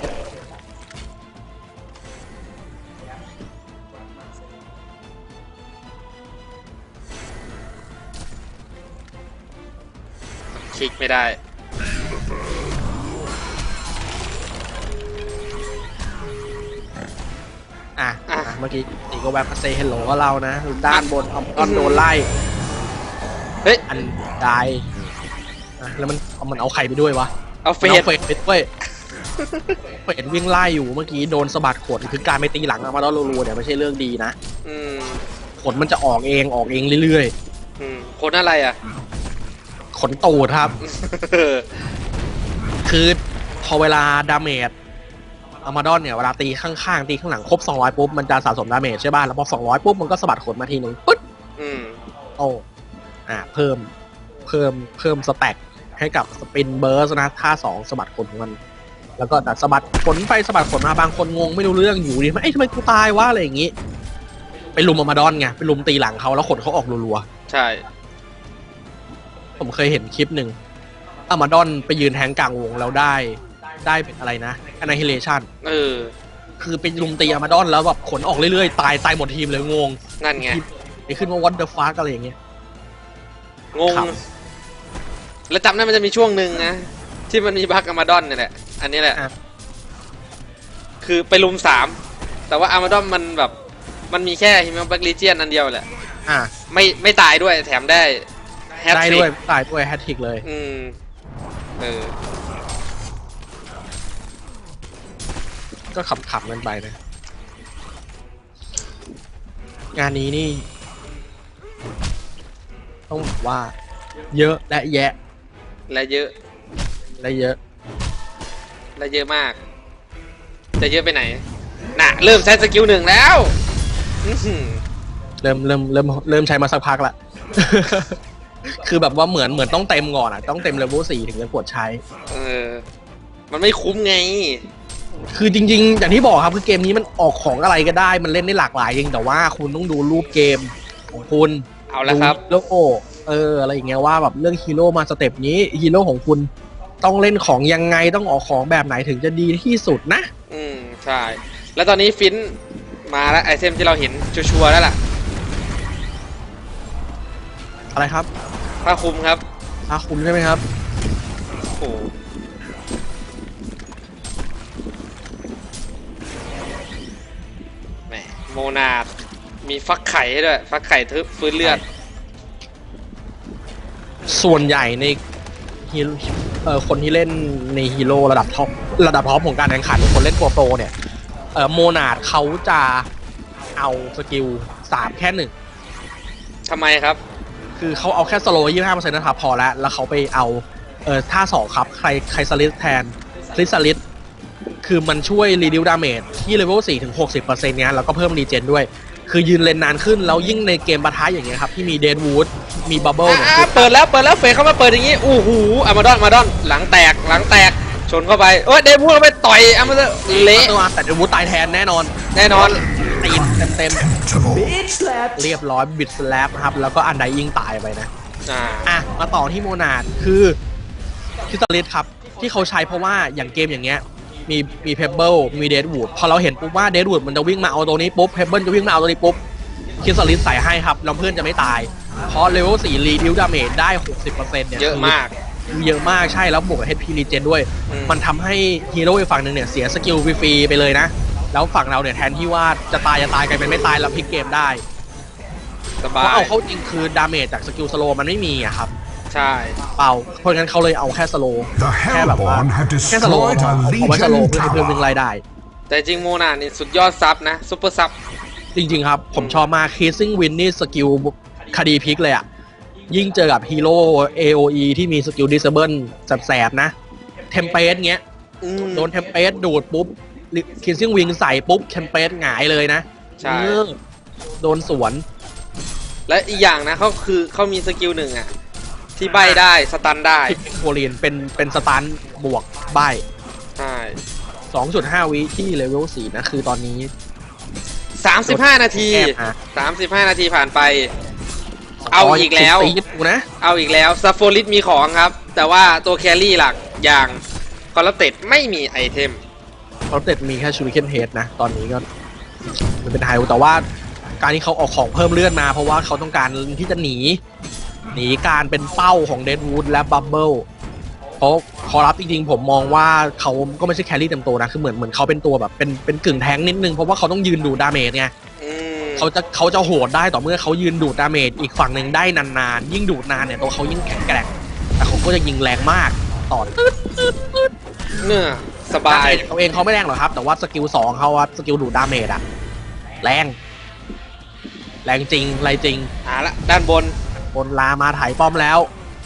คลิกไม่ได้เมื่อกี้ตีก็แวบมาเซฮัลโหลกับเรานะด้านบนออมโดนไล่เฮ้ยอันได้แล้วมันเอาใครไปด้วยวะเอาเฟมันดเอาเฟดไปด้วยเฟดวิ่งไล่อยู่เมื่อกี้โดนสะบัดขนคือการไปตีหลังมาแล้วรัวๆเนี่ยไม่ใช่เรื่องดีนะอืมขนมันจะออกเองเรื่อยคนอะไรอ่ะๆขนตูดครับ คือพอเวลาดาเมจอามาดอนเนี่ยเวลาตีข้างๆตีข้างหลังครบ200ปุ๊บมันจะสะสมดาเมจใช่ป่ะแล้วพอ200ปุ๊บมันก็สะบัดขนมาทีนึงปึ๊ดอืมโอ้เพิ่มสแต็กให้กับสปินเบิร์สนะท่า2สะบัดขนของมันแล้วก็แต่สะบัดขนไปสะบัดขนมาบางคนงงไม่รู้เรื่องอยู่ดีเอ้ยทำไมกูตายวะอะไรอย่างงี้ไปลุมอามาดอนไงไปลุมตีหลังเขาแล้วขนเขาออกรัวๆใช่ผมเคยเห็นคลิปหนึ่งอามาดอนไปยืนแทงกลางวงแล้วได้เป็นอะไรนะ Annihilation คือไปลุมตีอามาดอนแล้วแบบขนออกเรื่อยๆ ตายหมดทีมเลยงงนั่นไงไอ้ขึ้นว่า what the fuck อะไรอย่างเงี้ยงงครับแล้วจำได้มันจะมีช่วงหนึ่งนะที่มันมีบัคอามาดอนนี่แหละอันนี้แหละ คือไปลุม3แต่ว่าอามาดอนมันแบบมันมีแค่ฮิมแบ็กลีเจียนอันเดียวแหละไม่ตายด้วยแถมได้แฮตได้ทริด้วยกตายด้วยแฮตทริกเลย ก็ขับกันไปนะ งานนี้นี่ ต้องบอกว่า เยอะและแยะและเยอะและเยอะและเยอะมาก จะเยอะไปไหนน่ะเริ่มใช้สกิล1แล้วเริ่มใช้มาสักพักละ คือแบบว่าเหมือนต้องเต็มก่อนอ่ะต้องเต็มเลเวล4ถึงจะกดใช้มันไม่คุ้มไงคือจริงๆอย่างที่บอกครับคือเกมนี้มันออกของอะไรก็ได้มันเล่นได้หลากหลายจริงแต่ว่าคุณต้องดูรูปเกมของคุณเอาละครับโลโก้อะไรอย่างเงี้ยว่าแบบเรื่องฮีโร่มาสเต็ปนี้ฮีโร่ของคุณต้องเล่นของยังไงต้องออกของแบบไหนถึงจะดีที่สุดนะใช่แล้วตอนนี้ฟินมาแล้วไอเทมที่เราเห็นชัวร์แล้วล่ะอะไรครับผ้าคลุมครับผ้าคลุมใช่ไหมครับโอ้แหมโมนาดมีฟักไข่ให้ด้วยฟักไข่ทึบฟื้นเลือดส่วนใหญ่ในคนที่เล่นในฮีโร่ระดับท็อปของการแข่งขันคนเล่นตัวโปรเนี่ยโมนาดเขาจะเอาสกิล3แค่1 ทำไมครับคือเขาเอาแค่สโลว์ 25% นะครับพอแล้วเขาไปเอาท่า2ครับใครสลิดแทนคริสลิดคือมันช่วยรีดิวดาเมจที่เลเวล4ถึง 60% เนี้ยแล้วก็เพิ่มรีเจนด้วยคือยืนเลนนานขึ้นแล้วยิ่งในเกมปะทะอย่างเงี้ยครับที่มีเดดวูดมีบับเบิ้ลเนี่ยเปิดแล้วเฟยเข้ามาเปิดอย่างงี้อู้หูอามาดอนหลังแตกชนเข้าไปเดดวูดเข้าไปต่อยอามาดอนเละแต่เดดวูดตายแทนแน่นอนตีเต็มเรียบร้อยบิดสแลปครับแล้วก็อันไดยิงตายไปนะมาต่อที่โมนาดคือคิสลิสครับที่เขาใช้เพราะว่าอย่างเกมอย่างเงี้ยมีเพเบิลมีเดดวูดพอเราเห็นปุ๊บว่าเดดวูดมันจะวิ่งมาเอาตัวนี้ปุ๊บเพเบิลจะวิ่งมาเอาตัวนี้ปุ๊บคิสลิสใส่ให้ครับแล้วเพื่อนจะไม่ตายเพราะเลเวล4รีดิวดาเมจได้ 60% เนี่ยเยอะมากใช่แล้วบวกกับ HP รีเจนด้วยมันทำให้ฮีโร่อีกฝั่งหนึ่งเนี่ยเสียสกิลฟรีๆไปเลยนะแล้วฝั่งเราเนี่ยแทนที่ว่าจะตายกลายเป็นไม่ตายแล้วพลิกเกมได้สบายเพราะเอาเข้าจริงคือดาเมจจากสกิลสโลมันไม่มีอะครับใช่เปล่าเพราะงั้นเขาเลยเอาแค่สโลแค่แบบว่าแค่สโลเอาไว้สโลเพื่อให้เพิ่มรายได้แต่จริงโมนานี่สุดยอดซับนะซุปเปอร์ซับจริงๆครับผมชอบมากคีซิ่งวินนี่สกิลคดีพลิกเลยอะยิ่งเจอกับฮีโร่ AOE ที่มีสกิลดิสเบิลแสบๆนะเทมเพสเงี้ยโดนเทมเพสดูดปุ๊บคีซิ่งวิงใส่ปุ๊บเทมเพสหงายเลยนะใช่โดนสวนและอีกอย่างนะเขามีสกิล1อะที่ใบได้สตันได้โคเรียนเป็นสตันบวกใบใช่ 2.5 วิที่เลเวล4นะคือตอนนี้ 35 นาทีผ่านไปเอาอีกแล้วเอาอีกแล้วซัฟโฟลิสมีของครับแต่ว่าตัวแครี่หลักอย่างคอร์เต็ดไม่มีไอเทมคอร์เต็ดมีแค่ชูริเคนเฮดนะตอนนี้ก็มันเป็นไฮแต่ว่าการที่เขาออกของเพิ่มเลือดมาเพราะว่าเขาต้องการที่จะหนีการเป็นเป้าของเดดวูดและบับเบิลเพราะคอรับจริงๆผมมองว่าเขาก็ไม่ใช่แครี่เต็มตัวนะคือเหมือนเขาเป็นตัวแบบเป็นกึ่งแทงนิดนึงเพราะว่าเขาต้องยืนดูดาเมจไงเขาจะโหดได้ต่อเมื่อเขายืนดูดดาเมจอีกฝั่งหนึ่งได้นานๆยิ่งดูดนานเนี่ยตัวเขายิ่งแข็งแกร่งแต่เขาก็จะยิงแรงมากต่อตืดเนี่ยสบายตัวเองเขาไม่แรงหรอกครับแต่ว่าสกิล2เขาสกิลดูดดาเมจอะแรงจริงไรจริงละด้านบนลามาถ่ายป้อมแล้ว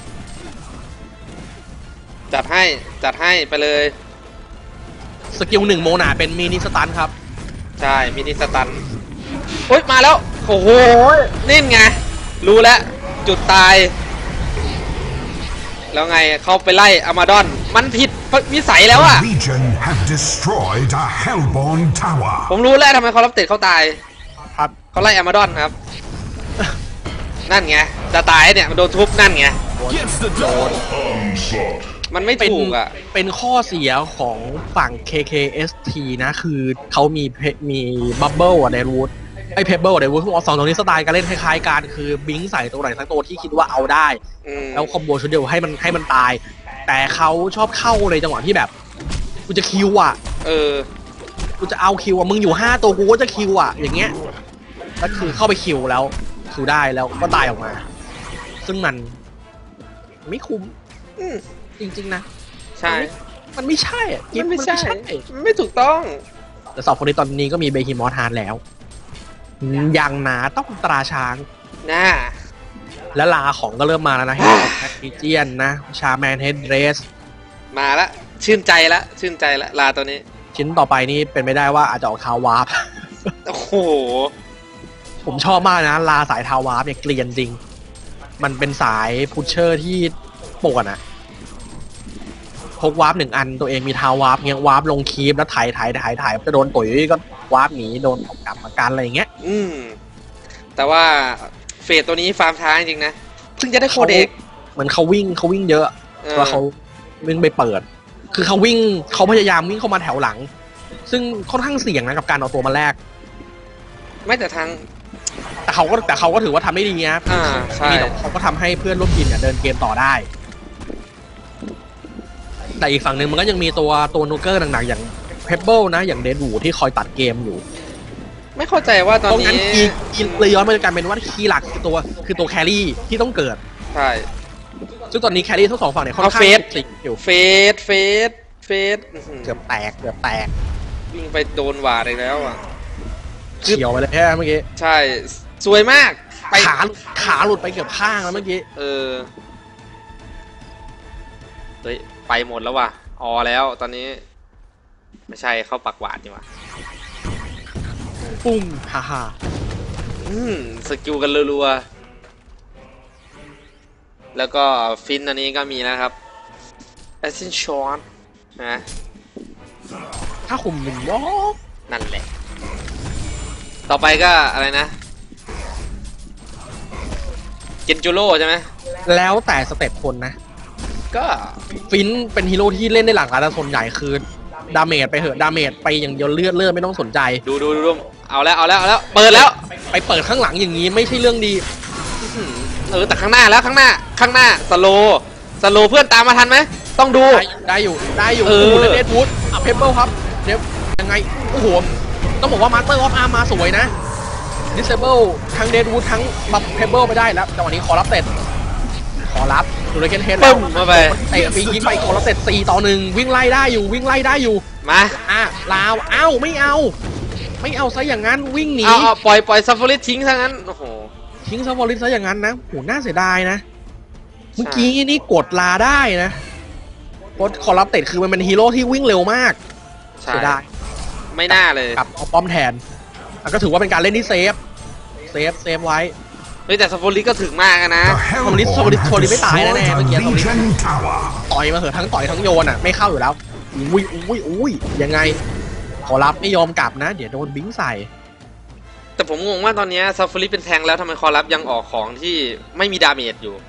จัดให้ไปเลยสกิล1โมนาเป็นมินิสตันครับใช่มินิสตันโอ๊ยมาแล้วโอ้โหนี่ไงรู้แล้วจุดตายแล้วไงเขาไปไล่อามาดอนมันผิดวิสัยแล้วอะผมรู้แล้วทำไมเขารับเตะเขาตายครับเขาไล่อามาดอนครับ นั่นไงจะตายเนี่ยมันโดนทุบนั่นไงโดนมันไม่ถูกอ่ะเป็นข้อเสียของฝั่ง KKST นะคือเขามีบับเบิลในรูทไอเพเบิลในรูทพวก2ตัวนี้สไตล์การเล่นคล้ายๆกันคือบิงใส่ตัวไหนสักตัวที่คิดว่าเอาได้แล้วคอมโบชุดเดียวให้มันตายแต่เขาชอบเข้าในจังหวะที่แบบกูจะคิวอ่ะกูจะเอาคิวอ่ะมึงอยู่5ตัวกูก็จะคิวอ่ะอย่างเงี้ยแล้วคือเข้าไปคิวแล้วคิวได้แล้วก็ตายออกมาซึ่งมันไม่คุ้มจริงๆนะใช่มันไม่ใช่มันไม่ใช่ไม่ถูกต้องแต่สองคนนี้ตอนนี้ก็มีเบฮิมอสฮาร์ดแล้วอย่างหนาต้องตราช้างน่าและลาของก็เริ่มมาแล้วนะเฮดเจียนนะชาแมนเฮดเรสมาละชื่นใจละลาตัวนี้ชิ้นต่อไปนี่เป็นไม่ได้ว่าอาจจะออกทาวาร์ปโอ้โหผมชอบมากนะลาสายทาวาร์ปเนี่ยเกลียนจริงมันเป็นสายพุชเชอร์ที่ปกนะพกวาร์ป1 อันตัวเองมีทาวาร์ปเงี้ยวาร์ปลงคีบแล้วถ่ายจะโดนตุ๋ยก็วาร์ปหนีโดนกลับมากันอะไรอย่างเงี้ยแต่ว่าเฟสตัวนี้ฟาร์มช้าจริงๆนะเพิ่งจะได้โคเด็กเหมือนเขาวิ่งเยอะว่าเขาวิ่งไปเปิดคือเขาพยายามวิ่งเข้ามาแถวหลังซึ่งค่อนข้างเสี่ยงนะกับการเอาตัวมาแลกไม่แต่เขาก็ถือว่าทำได้ดีนะใช่เขาก็ทำให้เพื่อนร่วมทีมเนี่ยเดินเกมต่อได้แต่อีกฝั่งหนึ่งมันก็ยังมีตัวนูเกอร์หนักๆอย่างเพเบิลนะอย่างเดดวูที่คอยตัดเกมอยู่ไม่เข้าใจว่าตอนนี้เลยย้อนมาการเป็นว่าคีย์หลักคือตัวแครี่ที่ต้องเกิดใช่ซึ่งตอนนี้แครี่ทั้ง2ฝั่งเนี่ยค่อนข้างติดอยู่เฟสเกือบแตกวิ่งไปโดนหวาดอีกแล้วอ่ะเฉียวไปเลยแค่เมื่อกี้ใช่สวยมากขาหลุดไปเกือบข้างแล้วเมื่อกี้เฮ้ยไปหมดแล้วว่ะแล้วตอนนี้ไม่ใช่เข้าปักหวาดนี่ว่ะปุ้งฮ่าสกิลกันรัวๆแล้วก็ฟินอันนี้ก็มีนะครับแอสซินชอนนะถ้าคุมหนึ่งวอนั่นแหละต่อไปก็อะไรนะเกนจูโร่ใช่ไหมแล้วแต่สเต็ปคนนะก็ฟินเป็นฮีโร่ที่เล่นได้หลากหลายแต่ส่วนใหญ่คือดาเมจไปเหอะดาเมจไปอย่างเดียวเลือดไม่ต้องสนใจดูเอาแล้วเปิดแล้วไปเปิดข้างหลังอย่างนี้ไม่ใช่เรื่องดีแต่ข้างหน้าสโลเพื่อนตามมาทันไหมต้องดูได้อยู่เดดวูดเพเบิลครับเดี๋ยวยังไงโอ้โหต้องบอกว่ามาสเตอร์ออฟอาร์มาสวยนะดิสเซเบิลทั้งเดดวูดทั้งบัฟเพเบิลไปได้แล้วจังหวะนี้ขอรับเสร็จดูเลยเคนเฮดแล้วมาไปเตะปียิงไปขอรับเสร็จ4-1วิ่งไล่ได้อยู่มาลาวไม่เอาซะอย่างนั้นวิ่งหนีปล่อยซัฟฟอริสทิ้งซะงั้นโอ้โหทิ้งซัฟฟอริสซะอย่างนั้นนะโหน่าเสียดายนะเมื่อกี้นี่กดลาได้นะเพราะคอรับเตะคือมันเป็นฮีโร่ที่วิ่งเร็วมากเสียดายไม่น่าเลยกับเอาป้อมแทนก็ถือว่าเป็นการเล่นที่เซฟไว้แต่ซัฟฟอริสก็ถึงมากนะซัฟฟอริสไม่ตายแน่เมื่อกี้ซัฟฟอริสต่อยมาเหอะทั้งต่อยทั้งโยนไม่เข้าอยู่แล้วอุ้ยยังไงขอรับไม่ยอมกลับนะเดี๋ยวโดนบิงใส่แต่ผมงงว่าตอนนี้ซัฟฟอริสเป็นแทงแล้วทำไมขอรับยังออกของที่ไม่มีดาเมจอยู่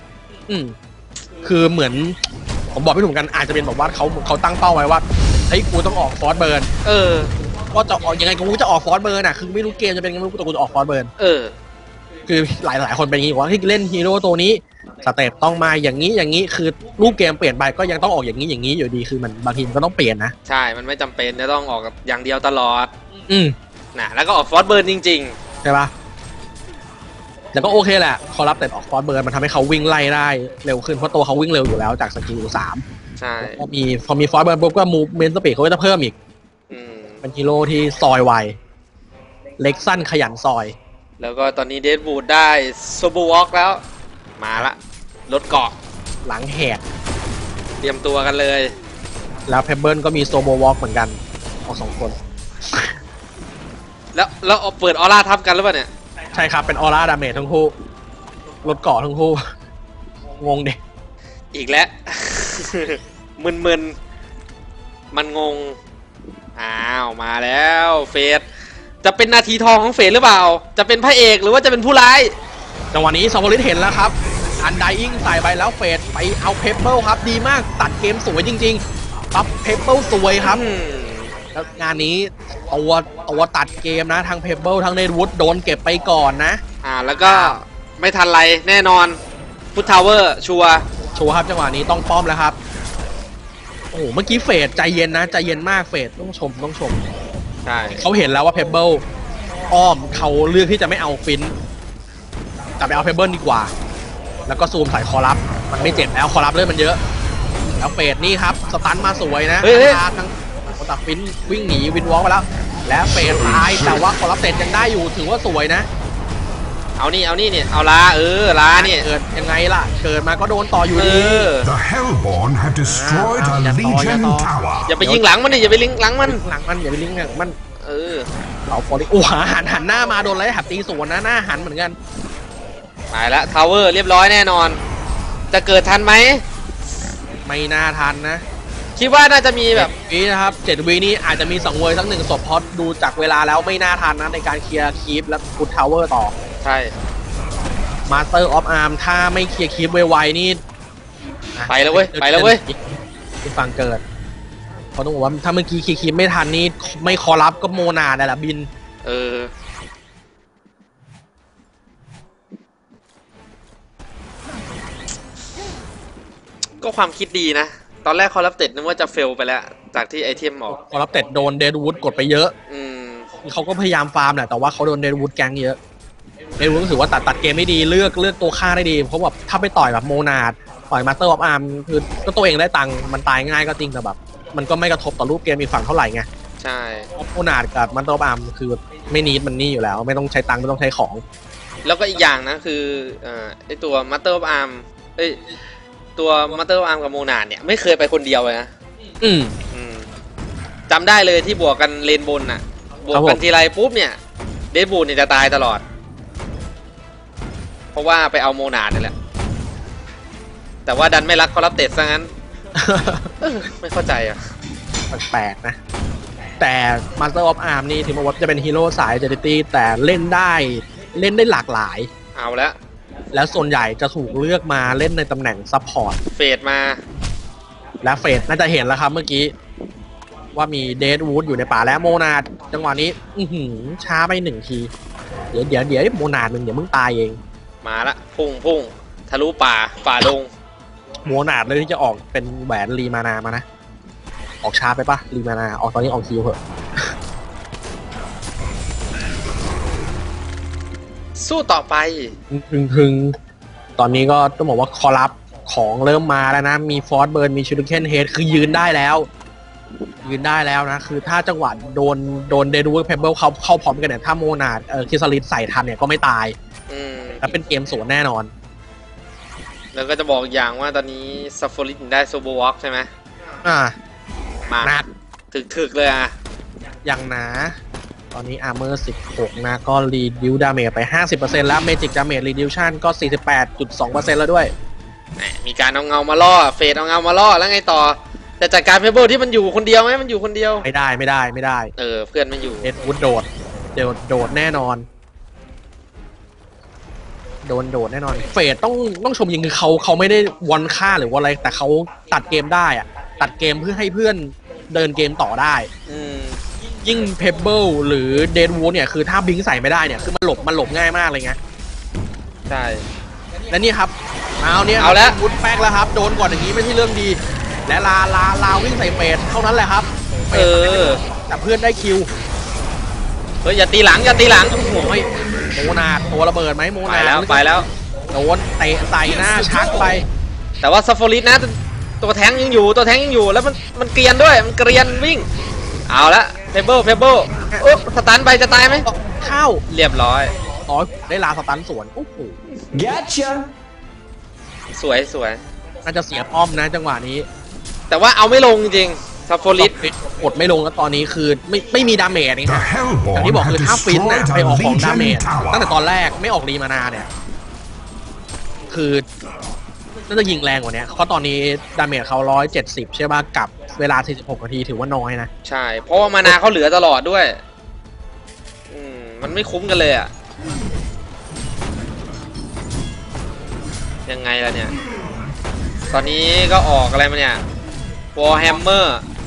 คือเหมือนผมบอกไม่ถูกกันอาจจะเป็นแบบว่าเขาตั้งเป้าไว้ว่าเฮ้ยกูต้องออกฟอร์สเบิร์นก็จะออกยังไงกูจะออกฟอร์สเบิร์นคือไม่รู้เกมจะเป็นยังไงไม่รู้แต่กูจะออกฟอร์สเบิร์นคือหลายคนเป็นอย่างนี้ว่าที่เล่นฮีโร่ตัวนี้สเต็ปต้องมาอย่างนี้คือรูปเกมเปลี่ยนไปก็ยังต้องออกอย่างนี้อยู่ดีคือมันบางทีมันก็ต้องเปลี่ยนนะใช่มันไม่จำเป็นจะต้องออกอย่างเดียวตลอดนะแล้วก็ออกฟอร์สเบิร์นจริงใช่ปะแต่ก็โอเคแหละคอรับแต่ออกฟอสเบิร์นมันทำให้เขาวิ่งไล่ได้เร็วขึ้นเพราะตัวเขาวิ่งเร็วอยู่แล้วจากสกิล3 ใช่พอมีฟอสเบิร์นปุ๊บก็มูฟเมนต์สปีดเขาก็จะเพิ่มอีกเป็นฮีโร่ที่ซอยไวเล็กสั้นขยันซอยแล้วก็ตอนนี้เดดบูดได้โซบูวอล์กแล้วมาละรถเกาะหลังแหกเตรียมตัวกันเลยแล้วเพเบิลก็มีโซโบวอล์กเหมือนกันออก2 คนแล้วเปิดออร่าทับกันหรือเปล่าเนี่ยใช่ครับเป็นออร่าดาเมจทั้งคู่รถเกาะทั้งคู่งงเด็กอีกแล้ว มึนมันงงอ้าวมาแล้วเฟสจะเป็นนาทีทองของเฟสหรือเปล่าจะเป็นพระเอกหรือว่าจะเป็นผู้ร้ายจังหวะนี้ซาวอลิสเห็นแล้วครับอันไดอิงใส่ไปแล้วเฟสไปเอาเพเบิลครับดีมากตัดเกมสวยจริงๆปั๊บเพเบิลสวยครับแล้วงานนี้ตัวตัดเกมนะทั้งเพเบิลทั้งเนดวูดโดนเก็บไปก่อนนะแล้วก็ไม่ทันไรแน่นอนพุททาวเวอร์ชัวครับจังหวะนี้ต้องป้อมแล้วครับโอ้เมื่อกี้เฟสใจเย็นนะใจเย็นมากเฟสต้องชมใช่เขาเห็นแล้วว่าเพเบิลอ้อมเขาเลือกที่จะไม่เอาฟินแต่ไปเอาเพเบิลดีกว่าแล้วก็ซูมใส่คอรับมันไม่เจ็บแล้วคอรับเลือดมันเยอะแล้วเฟสนี่ครับสตันมาสวยนะทั้งตัดฟินวิ่งหนีวินวอล์กไปแล้วและเฟสตายแต่ว่าคอรับเตะยังได้อยู่ถือว่าสวยนะเอานี่เนี่ยเอาลาลาเนี่ยเกิดยังไงล่ะเกิดมาก็โดนต่ออยู่ดี The Hellborn have destroyed a Legion Tower อย่าไปยิงหลังมันอย่าไปลิงหลังมันอย่าไปลิงมันเอาฟอร์ลิโอ้หันหน้ามาโดนอะไรหับตีสวนนะหน้าหันเหมือนกันไปแล้วทาวเวอร์เรียบร้อยแน่นอนจะเกิดทันไหมไม่น่าทันนะคิดว่าน่าจะมีแบบนี้นะครับ7 วีนี้อาจจะมี2 เวอร์สัก1 ศพเพราะดูจากเวลาแล้วไม่น่าทันนะในการเคลียร์คีปและพุททาวเวอร์ต่อใช่มาสเตอร์ออฟอาร์มถ้าไม่เคลียร์คีปไวๆนี่ไปแล้วเว้ยที่ฟังเกิดเขาต้องบอกว่าถ้าเมื่อกี้เคลียร์คีปไม่ทันนี่ไม่คอรับก็โมนาได้ละบินก็ความคิดดีนะตอนแรกคอรับเต็ดนึกว่าจะเฟลไปแล้วจากที่ไอเทมออกคอรับเต็ดโดนเดดวูดกดไปเยอะเขาก็พยายามฟาร์มแหละแต่ว่าเขาโดนเดดวูดแกงเยอะเดดวูดรู้สึกว่าตัดเกมไม่ดีเลือกตัวฆ่าได้ดีเพราะแบบถ้าไปต่อยแบบโมนาดต่อยมาสเตอร์ออฟอาร์มคือก็ตัวเองได้ตังค์มันตายง่ายก็จริงแต่แบบมันก็ไม่กระทบต่อรูปเกมอีกฝั่งเท่าไหร่ไงใช่โมนาดกับมาสเตอร์ออฟอาร์มคือไม่นีดมันนี่อยู่แล้วไม่ต้องใช้ตังค์ไม่ต้องใช้ของแล้วก็อีกอย่างนะคือไอตัวมาสเตอร์ออฟอาร์มตัวมาสเตอร์อาร์มกับโมนาดเนี่ยไม่เคยไปคนเดียวเลยนะจำได้เลยที่บวกกันเลนบนน่ะบวกกันทีไรปุ๊บเนี่ยเดดบูลเนี่ยจะตายตลอดเพราะว่าไปเอาโมนาดนี่แหละแต่ว่าดันไม่รักคอรับเต็ดซะงั้นไม่เข้าใจอ่ะแปลกนะแต่ Master of Arm นี่ถึงแม้ว่าจะเป็นฮีโร่สาย Agility แต่เล่นได้หลากหลายเอาแล้วส่วนใหญ่จะถูกเลือกมาเล่นในตำแหน่งซัพพอร์ตเฟดมาและเฟดน่าจะเห็นแล้วครับเมื่อกี้ว่ามีเดดวูดอยู่ในป่าและโมนาดจังหวะนี้ช้าไป1 ทีเดี๋ยวโมนาดมึงเดี๋ยวมึงตายเองมาละพุ่งทะลุป่าลงโมนาดเลยที่จะออกเป็นแหวนรีมานามานะออกช้าไปปะรีมานาออกตอนนี้ออกคิวเหอะสู้ต่อไปถึงตอนนี้ก็ต้องบอกว่าคอรับของเริ่มมาแล้วนะมีฟอร์สเบิร์นมีชูริเคนเฮดคือยืนได้แล้วนะคือถ้าจังหวะโดนเดนูเพเบิลเข้าพร้อมกันเนี่ยถ้าโมนาดคิสลินใส่ทันเนี่ยก็ไม่ตายแล้วเป็นเกมสวนแน่นอนแล้วก็จะบอกอย่างว่าตอนนี้ซัฟฟอริสได้โซโบวอล์กใช่ไหมมาหนักถึกเลยอย่างหนาตอนนี้อาร์เมอร์16นะก็รีดิวดาเมจไป 50% แล้วเมจิกดาเมจรีดิวชั่นก็ 48.2% แล้วด้วยมีการเอาเงามาล่อเฟดเอาเงามาล่อแล้วไงต่อแต่จัดการเพเบิลที่มันอยู่คนเดียวไหมมันอยู่คนเดียวไม่ได้เพื่อนไม่อยู่เอ็ดวูดโดดแน่นอนโดดแน่นอนเฟดต้องชมยิงคือเขาไม่ได้วันฆ่าหรือว่าอะไรแต่เขาตัดเกมได้อะตัดเกมเพื่อให้เพื่อนเดินเกมต่อได้ยิ่งเพเบิลหรือเดดวูดเนี่ยคือถ้าบิงใส่ไม่ได้เนี่ยคือมันหลบง่ายมากเลยไงใช่และนี่ครับเอาแล้ววูดแป๊กแล้วครับโดนก่อนอย่างนี้ไม่ใช่เรื่องดีและลาวิ่งใส่เฟดเท่านั้นแหละครับแต่เพื่อนได้คิวอย่าตีหลังโอ้โหโมนาดตัวระเบิดไหมโมไปนาดแล้วไปแล้วโดนเตะใส่หน้าชักไปแต่ว่าซัฟฟอริสนะตัวแทงยังอยู่ตัวแทงยังอยู่แล้วมันเกรียนด้วยมันเกรียนวิ่งเอาละเพเบิลอุ๊บสตันไปจะตายไหมเข้าเรียบร้อยต่อได้ลาสตันสวนโอ้โหสวยน่าจะเสียป้อมนะจังหวะนี้แต่ว่าเอาไม่ลงจริงซัฟฟอริสกดไม่ลงแล้วตอนนี้คือไม่มีดาเมจนี่ The ฮะอย่าง Hellborn ที่บอกคือ have ถ้าฟินน่ะ destroyed ไปออก a ของดาเม Legion จตั้งแต่ tower. ตอนแรกไม่ออกรีมานาเนี่ยคือน่าจะยิงแรงกว่านี้เพราะตอนนี้ดาเมจเขา170ใช่ป่ะกับเวลา46นาทีถือว่าน้อยนะใช่เพราะว่ามานาเขาเหลือตลอดด้วยมันไม่คุ้มกันเลยอ่ะยังไงล่ะเนี่ยตอนนี้ก็ออกอะไรมาเนี่ยวอลแฮมเมอร์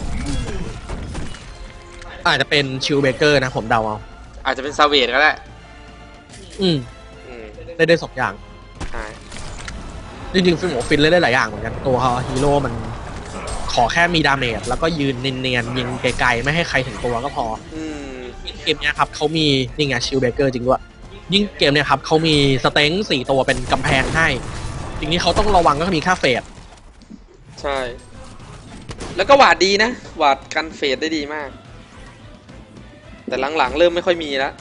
อาจจะเป็นชิลเบเกอร์นะผมเดาเอาอาจจะเป็นซาเวดก็ได้อืมอืมได้สองอย่างใช่จริงๆฟินหมูฟินเล่นได้หลายอย่างเหมือนกันตัวฮีโร่มันขอแค่มีดาเมจแล้วก็ยืนเนียนๆยิงไกลๆไม่ให้ใครถึงตัวก็พออืมเกมเนี้ยครับเขามีนี่ไงชิลเบเกอร์จริงด้วยยิ่งเกมเนี้ยครับเขามีสเต็ง4ตัวเป็นกำแพงให้สิ่งที่เขาต้องระวังก็คือมีค่าเฟดใช่ แล้วก็หวาดดีนะหวาดกันเฟดได้ดีมาก แต่หลังๆเริ่มไม่ค่อยมีแล้ว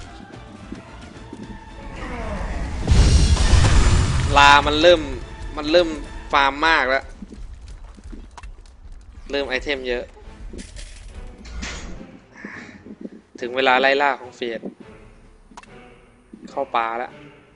ลามันเริ่มฟาร์มมากแล้วเริ่มไอเทมเยอะ ถึงเวลาไล่ล่าของเฟดเข้าป่าแล้ว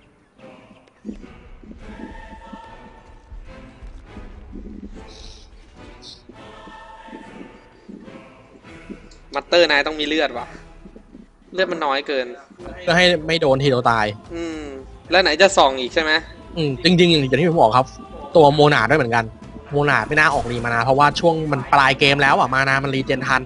มัตเตอร์นายต้องมีเลือดว่ะเลือดมันน้อยเกินเพื่อให้ไม่โดนทีเดียวตายแล้วไหนจะส่องอีกใช่ไหมจริงๆอย่างที่ผมบอกครับ ตัวโมนาดด้วยเหมือนกันโมนาดไม่น่าออกรีมานาเพราะว่าช่วงมันปลายเกมแล้วอ่ะมานามันรีเจนทัน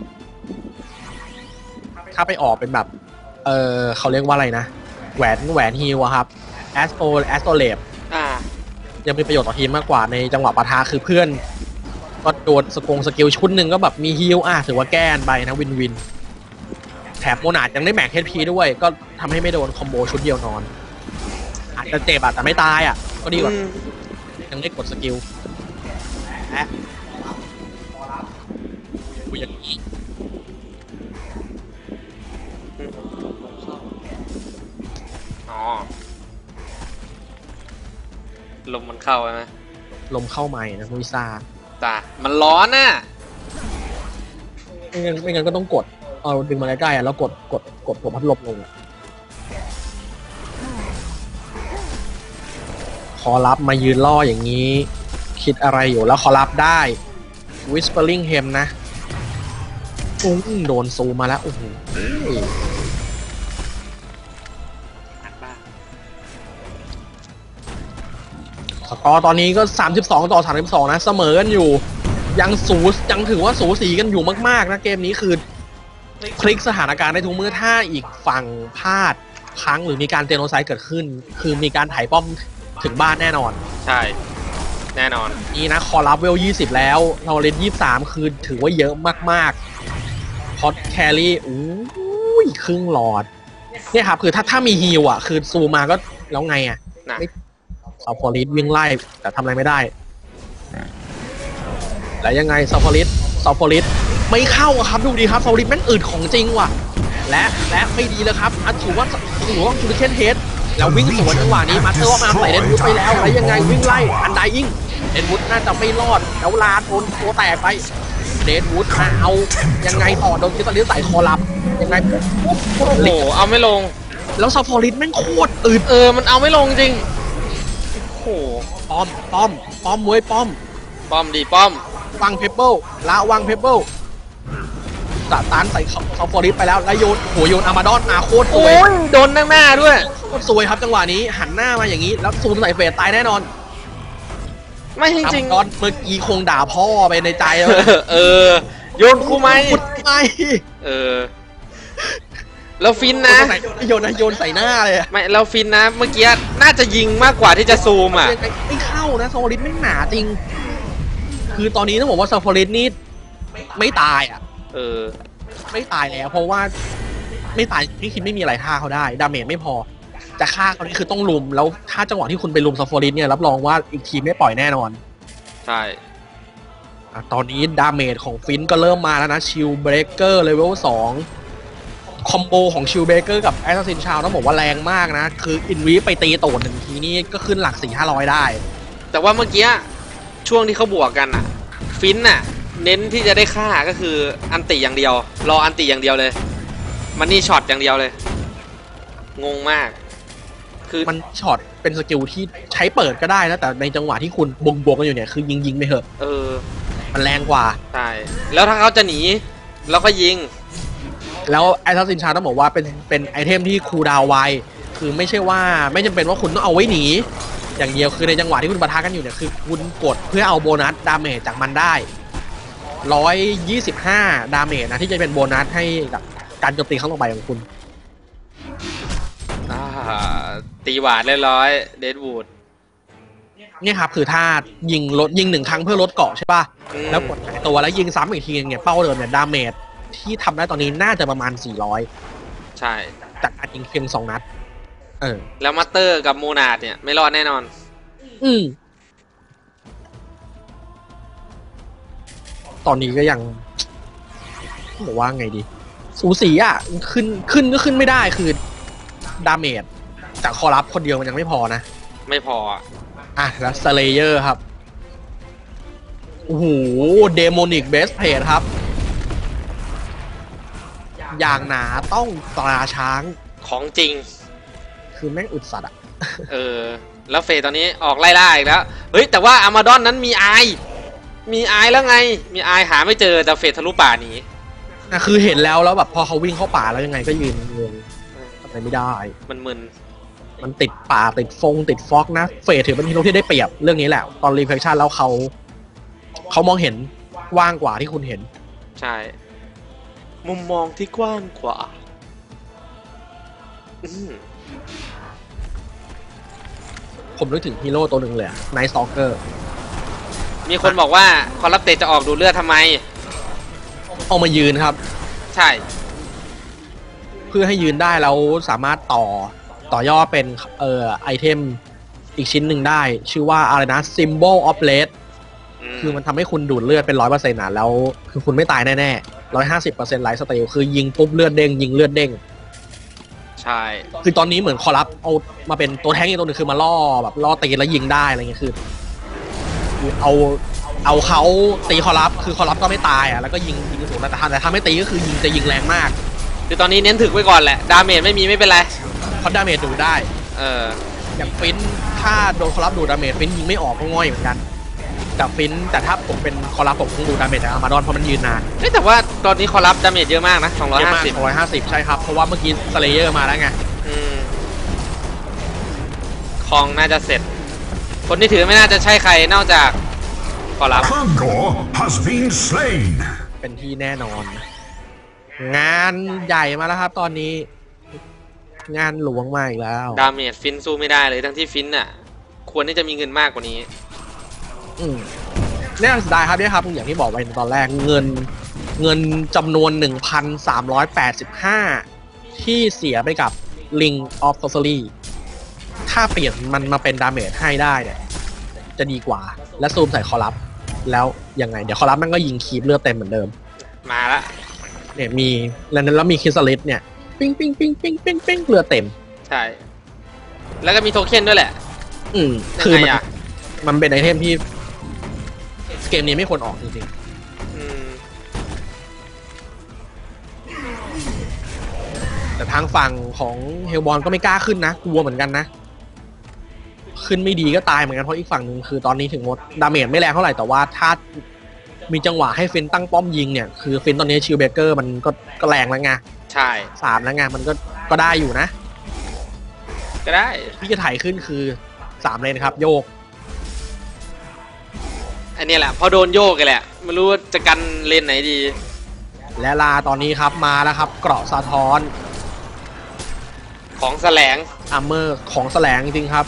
ถ้าไปออกเป็นแบบเขาเรียกว่าอะไรนะแหวนฮิลอะครับแอสโตเลฟ ยังมีประโยชน์ต่อทีมมากกว่าในจังหวะปะทะคือเพื่อนก็โดนสกิลชุดหนึ่งก็แบบมีฮิลถือว่าแก้ไปนะวินแถบโมนาดยังได้แม็กเฮดพีด้วยก็ทำให้ไม่โดนคอมโบชุดเดียวนอนอาจจะเจ็บแต่ไม่ตายก็ดีกว่ายังได้กดสกิลและอย่างนี้อ๋อลมมันเข้าใช่ไหมลมเข้าใหม่นะมุยซาจ้ะมันร้อนน่ะไม่งั้นก็ต้องกดเอาดึงมาใกล้ๆแล้วกดพัดลมลงขอรับมายืนล่ออย่างนี้ คิดอะไรอยู่แล้วขอรับได้ Whispering Hem นะโดนซูมมาแล้วโอ้โหสกอร์ตอนนี้ก็32-32นะเสมอกันอยู่ยังถือว่าสูสีกันอยู่มากๆนะเกมนี้คือพลิกสถานการณ์ได้ทุกเมื่อถ้าอีกฝั่งพลาดพังหรือมีการเตโนไซด์เกิดขึ้นคือมีการไถ่ป้อมถึงบ้านแน่นอนใช่แน่นอนนี่นะคอรับเวล20แล้วเราเล่น23คือถือว่าเยอะมากๆพอดแครี่ครึ่งหลอดเนี่ยครับคือถ้ามีฮีลคือซูมาก็แล้วไงนะซาฟอริสวิ่งไล่แต่ทำอะไรไม่ได้แล้วยังไงซาฟอริสไม่เข้าครับดูดีครับซาฟอริสแม่งอืดของจริงว่ะและไม่ดีแล้วครับถือว่าชูริเคนเฮดแล้ววิ่งสวนจังหวะนี้มาเตอร์ว่ามาใส่เดนวูดไปแล้วยังไงวิ่งไล่อันไดยิงเดนวูดน่าจะไม่รอดแล้วลาโดนตัวแตกไปเดนวูดมาเอายังไงต่อโดนคิสตันลิสใส่คอรับยังไงปุ๊บโอ้โหเอาไม่ลงแล้วซาฟอริสแม่งโคตรอืดมันเอาไม่ลงจริงโอ้โหป้อมมวยป้อมดีป้อมวางเพเบิลละวางเพเบิลสตาร์ทใส่ซาฟอริสไปแล้วแล้วโยนอามาดอนมาโคตรสวยโดนหน้าด้วยโคตรสวยครับจังหวะนี้หันหน้ามาอย่างนี้แล้วซูมใส่เฟสตายแน่นอนไม่จริงตอนเมื่อกี้คงด่าพ่อไปในใจแล้วโยนกูไหมแล้วฟินนะโยนใส่หน้าเลยไม่แล้วฟินนะเมื่อกี้น่าจะยิงมากกว่าที่จะซูมไม่เข้านะซาฟอริสไม่หนาจริงคือตอนนี้ต้องบอกว่าซาฟอริสนี่ไม่ตายไม่ตายแล้วเพราะว่าไม่ตายพี่คิดไม่มีอะไรท่าเขาได้ดาเมจไม่พอจะฆ่าเขานี่คือต้องลุมแล้วถ้าจังหวะที่คุณไปลุมซัฟฟอริสเนี่ยรับรองว่าอีกทีมไม่ปล่อยแน่นอนใช่ตอนนี้ดาเมจของฟินก็เริ่มมาแล้วนะชิลเบรกเกอร์เลเวล2คอมโบของชิลเบรกเกอร์กับแอสซัสซินชาวต้องบอกว่าแรงมากนะคืออินวีไปตีโตดหนึ่งทีนี่ก็ขึ้นหลัก 400-500 ได้แต่ว่าเมื่อกี้ช่วงที่เขาบวกกันอะฟินน่ะเน้นที่จะได้ฆ่าก็คืออันติอย่างเดียวรออันติอย่างเดียวเลยมันนี่ช็อตอย่างเดียวเลยงงมากคือมันช็อตเป็นสกิลที่ใช้เปิดก็ได้นะแต่ในจังหวะที่คุณบวกกันอยู่เนี่ยคือยิงไปเถอะมันแรงกว่าใช่แล้วถ้าเขาจะหนีแล้วก็ยิงแล้วแอสซัสซินชาต้องบอกว่าเป็นไอเทมที่คูลดาวน์ไวคือไม่ใช่ว่าไม่จำเป็นว่าคุณต้องเอาไว้หนีอย่างเดียวคือในจังหวะที่คุณปะทะกันอยู่เนี่ยคือคุณกดเพื่อเอาโบนัสดาเมจจากมันได้125ดาเมจนะที่จะเป็นโบนัสให้กับการโจมตีครั้งต่อไปของคุณตีหวาดเรียบร้อยเดดวูดเนี่ยครับคือถ้ายิง1 ครั้งเพื่อลดเกาะใช่ป่ะแล้วกดตัวแล้วยิงซ้ำอีกทีเนี่ยเป้าเดิมเนี่ยดาเมจที่ทำได้ตอนนี้น่าจะประมาณ400 ใช่จากการยิงเพียง2 นัดแล้วมัตเตอร์กับมูนาดเนี่ยไม่รอดแน่นอนตอนนี้ก็ยังบอกว่าไงดีสูสีอ่ะขึ้นก็ขึ้นไม่ได้คือดาเมจจากคอรับคนเดียวมันยังไม่พอนะไม่พอแล้วสเลเยอร์ครับโอ้โหเดโมนิกเบสเพลทครับอย่างหนาต้องตราช้างของจริงคือแม่งอึดสัตว์อ่ะแล้วเฟย์ตอนนี้ออกไล่ล่าอีกแล้วเฮ้ยแต่ว่าอามาดอนนั้นมีไอแล้วไงมีไอหาไม่เจอแต่เฟย์ทะลุป่าหนีคือเห็นแล้วแบบพอเขาวิ่งเข้าป่าแล้วยังไงก็ยืนงงทำอะไรไม่ได้มันติดป่าติดติดฟอกนะเฟย์ถือเป็นฮีโร่ที่ได้เปรียบเรื่องนี้แหละตอนรีเฟคชั่นแล้วเขามองเห็นกว้างกว่าที่คุณเห็นใช่มุมมองที่กว้างกว่าผมนึกถึงฮีโร่ตัวหนึ่งเลยไนท์สตอเกอร์มีคนบอกว่าคอร์รัปเตจะออกดูเลือดทำไมเอามายืนครับใช่เพื่อให้ยืนได้แล้วสามารถต่อย่อเป็นไอเทมอีกชิ้นหนึ่งได้ชื่อว่าอะไรนะ Symbol of Red คือมันทำให้คุณดูดเลือดเป็น 100% นะแล้วคือคุณไม่ตายแน่ๆ150%ไลฟ์สเตลคือยิงปุ๊บเลือดเด้งยิงเลือดเด้งใช่คือตอนนี้เหมือนคอรับเอามาเป็นตัวแท้งอีกตัวนึงคือมาล่อตีแล้วยิงได้อะไรเงี้ยคือเอาเขาตีคอรับคือคอรับก็ไม่ตายแล้วก็ยิงสูงแต่ถ้าไม่ตีก็คือยิงแรงมากคือตอนนี้เน้นถึกไว้ก่อนแหละดาเมจไม่เป็นไรเพราะดาเมจดูได้อย่างฟินถ้าโดนคอรับดูดาเมจฟินยิงไม่ออกก็ง่อยเหมือนกันแต่ฟินแต่ถ้าผมเป็นคอรับผมคงดูดาเมจจากอามาดอนเพราะมันยืนนานแต่ว่าตอนนี้คอรับดาเมจเยอะมากนะ 250ใช่ครับเพราะว่าเมื่อกี้สเลเยอร์มาแล้วไงคองน่าจะเสร็จคนที่ถือไม่น่าจะใช่ใครนอกจากคอรับเป็นที่แน่นอนงานใหญ่มาแล้วครับตอนนี้งานหลวงมาอีกแล้วดาเมจฟินสู้ไม่ได้เลยทั้งที่ฟินน่ะควรที่จะมีเงินมากกว่านี้เนี่ยสุดท้ายครับเนี่ยครับอย่างที่บอกไปในตอนแรกเงินจำนวน 1,385 ที่เสียไปกับ Ring of Sorcery ถ้าเปลี่ยนมันมาเป็นดาเมจให้ได้เนี่ยจะดีกว่าและซูมใส่คอรับแล้วยังไงเดี๋ยวคอรับมันก็ยิงคีบเลือดเต็มเหมือนเดิมมาละเนี่ยมีแล้วมีคิสลิสเนี่ยปิ้งเรือเต็มใช่แล้วก็มีโทเค็นด้วยแหละคือมันเป็นไอเทมที่เกมนี้ไม่ควรออกจริงๆแต่ทางฝั่งของเฮลบอลก็ไม่กล้าขึ้นนะกลัวเหมือนกันนะขึ้นไม่ดีก็ตายเหมือนกันเพราะอีกฝั่งนึงคือตอนนี้ถึงมดดาเมจไม่แรงเท่าไหร่แต่ว่าถ้ามีจังหวะให้ฟินตั้งป้อมยิงเนี่ยคือฟินตอนนี้ชิลเบเกอร์มันก็แรงแล้วไงใช่ 3แล้วไงมันก็ได้อยู่นะก็ได้ที่จะถ่ายขึ้นคือ3เลนครับโยกอันนี้แหละพอโดนโยกกันแหละไม่รู้จะกันเลนไหนดีและลาตอนนี้ครับมาแล้วครับเกราะสะท้อนของแสลงอาร์เมอร์ของแสลงจริงครับ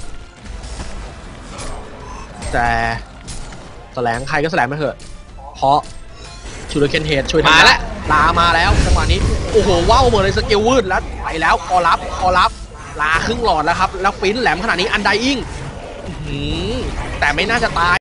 แต่แสลงใครก็แสลงไม่เถอะเพราะชูริเคนเฮดช่วยทำมาแล้วลามาแล้วจังหวะนี้โอ้โหว้าวเหมือนเลยสกิลวืดแล้วไปแล้วคอรับลาครึ่งหลอดแล้วครับแล้วฟินแหลมขนาดนี้อันไดอิงแต่ไม่น่าจะตาย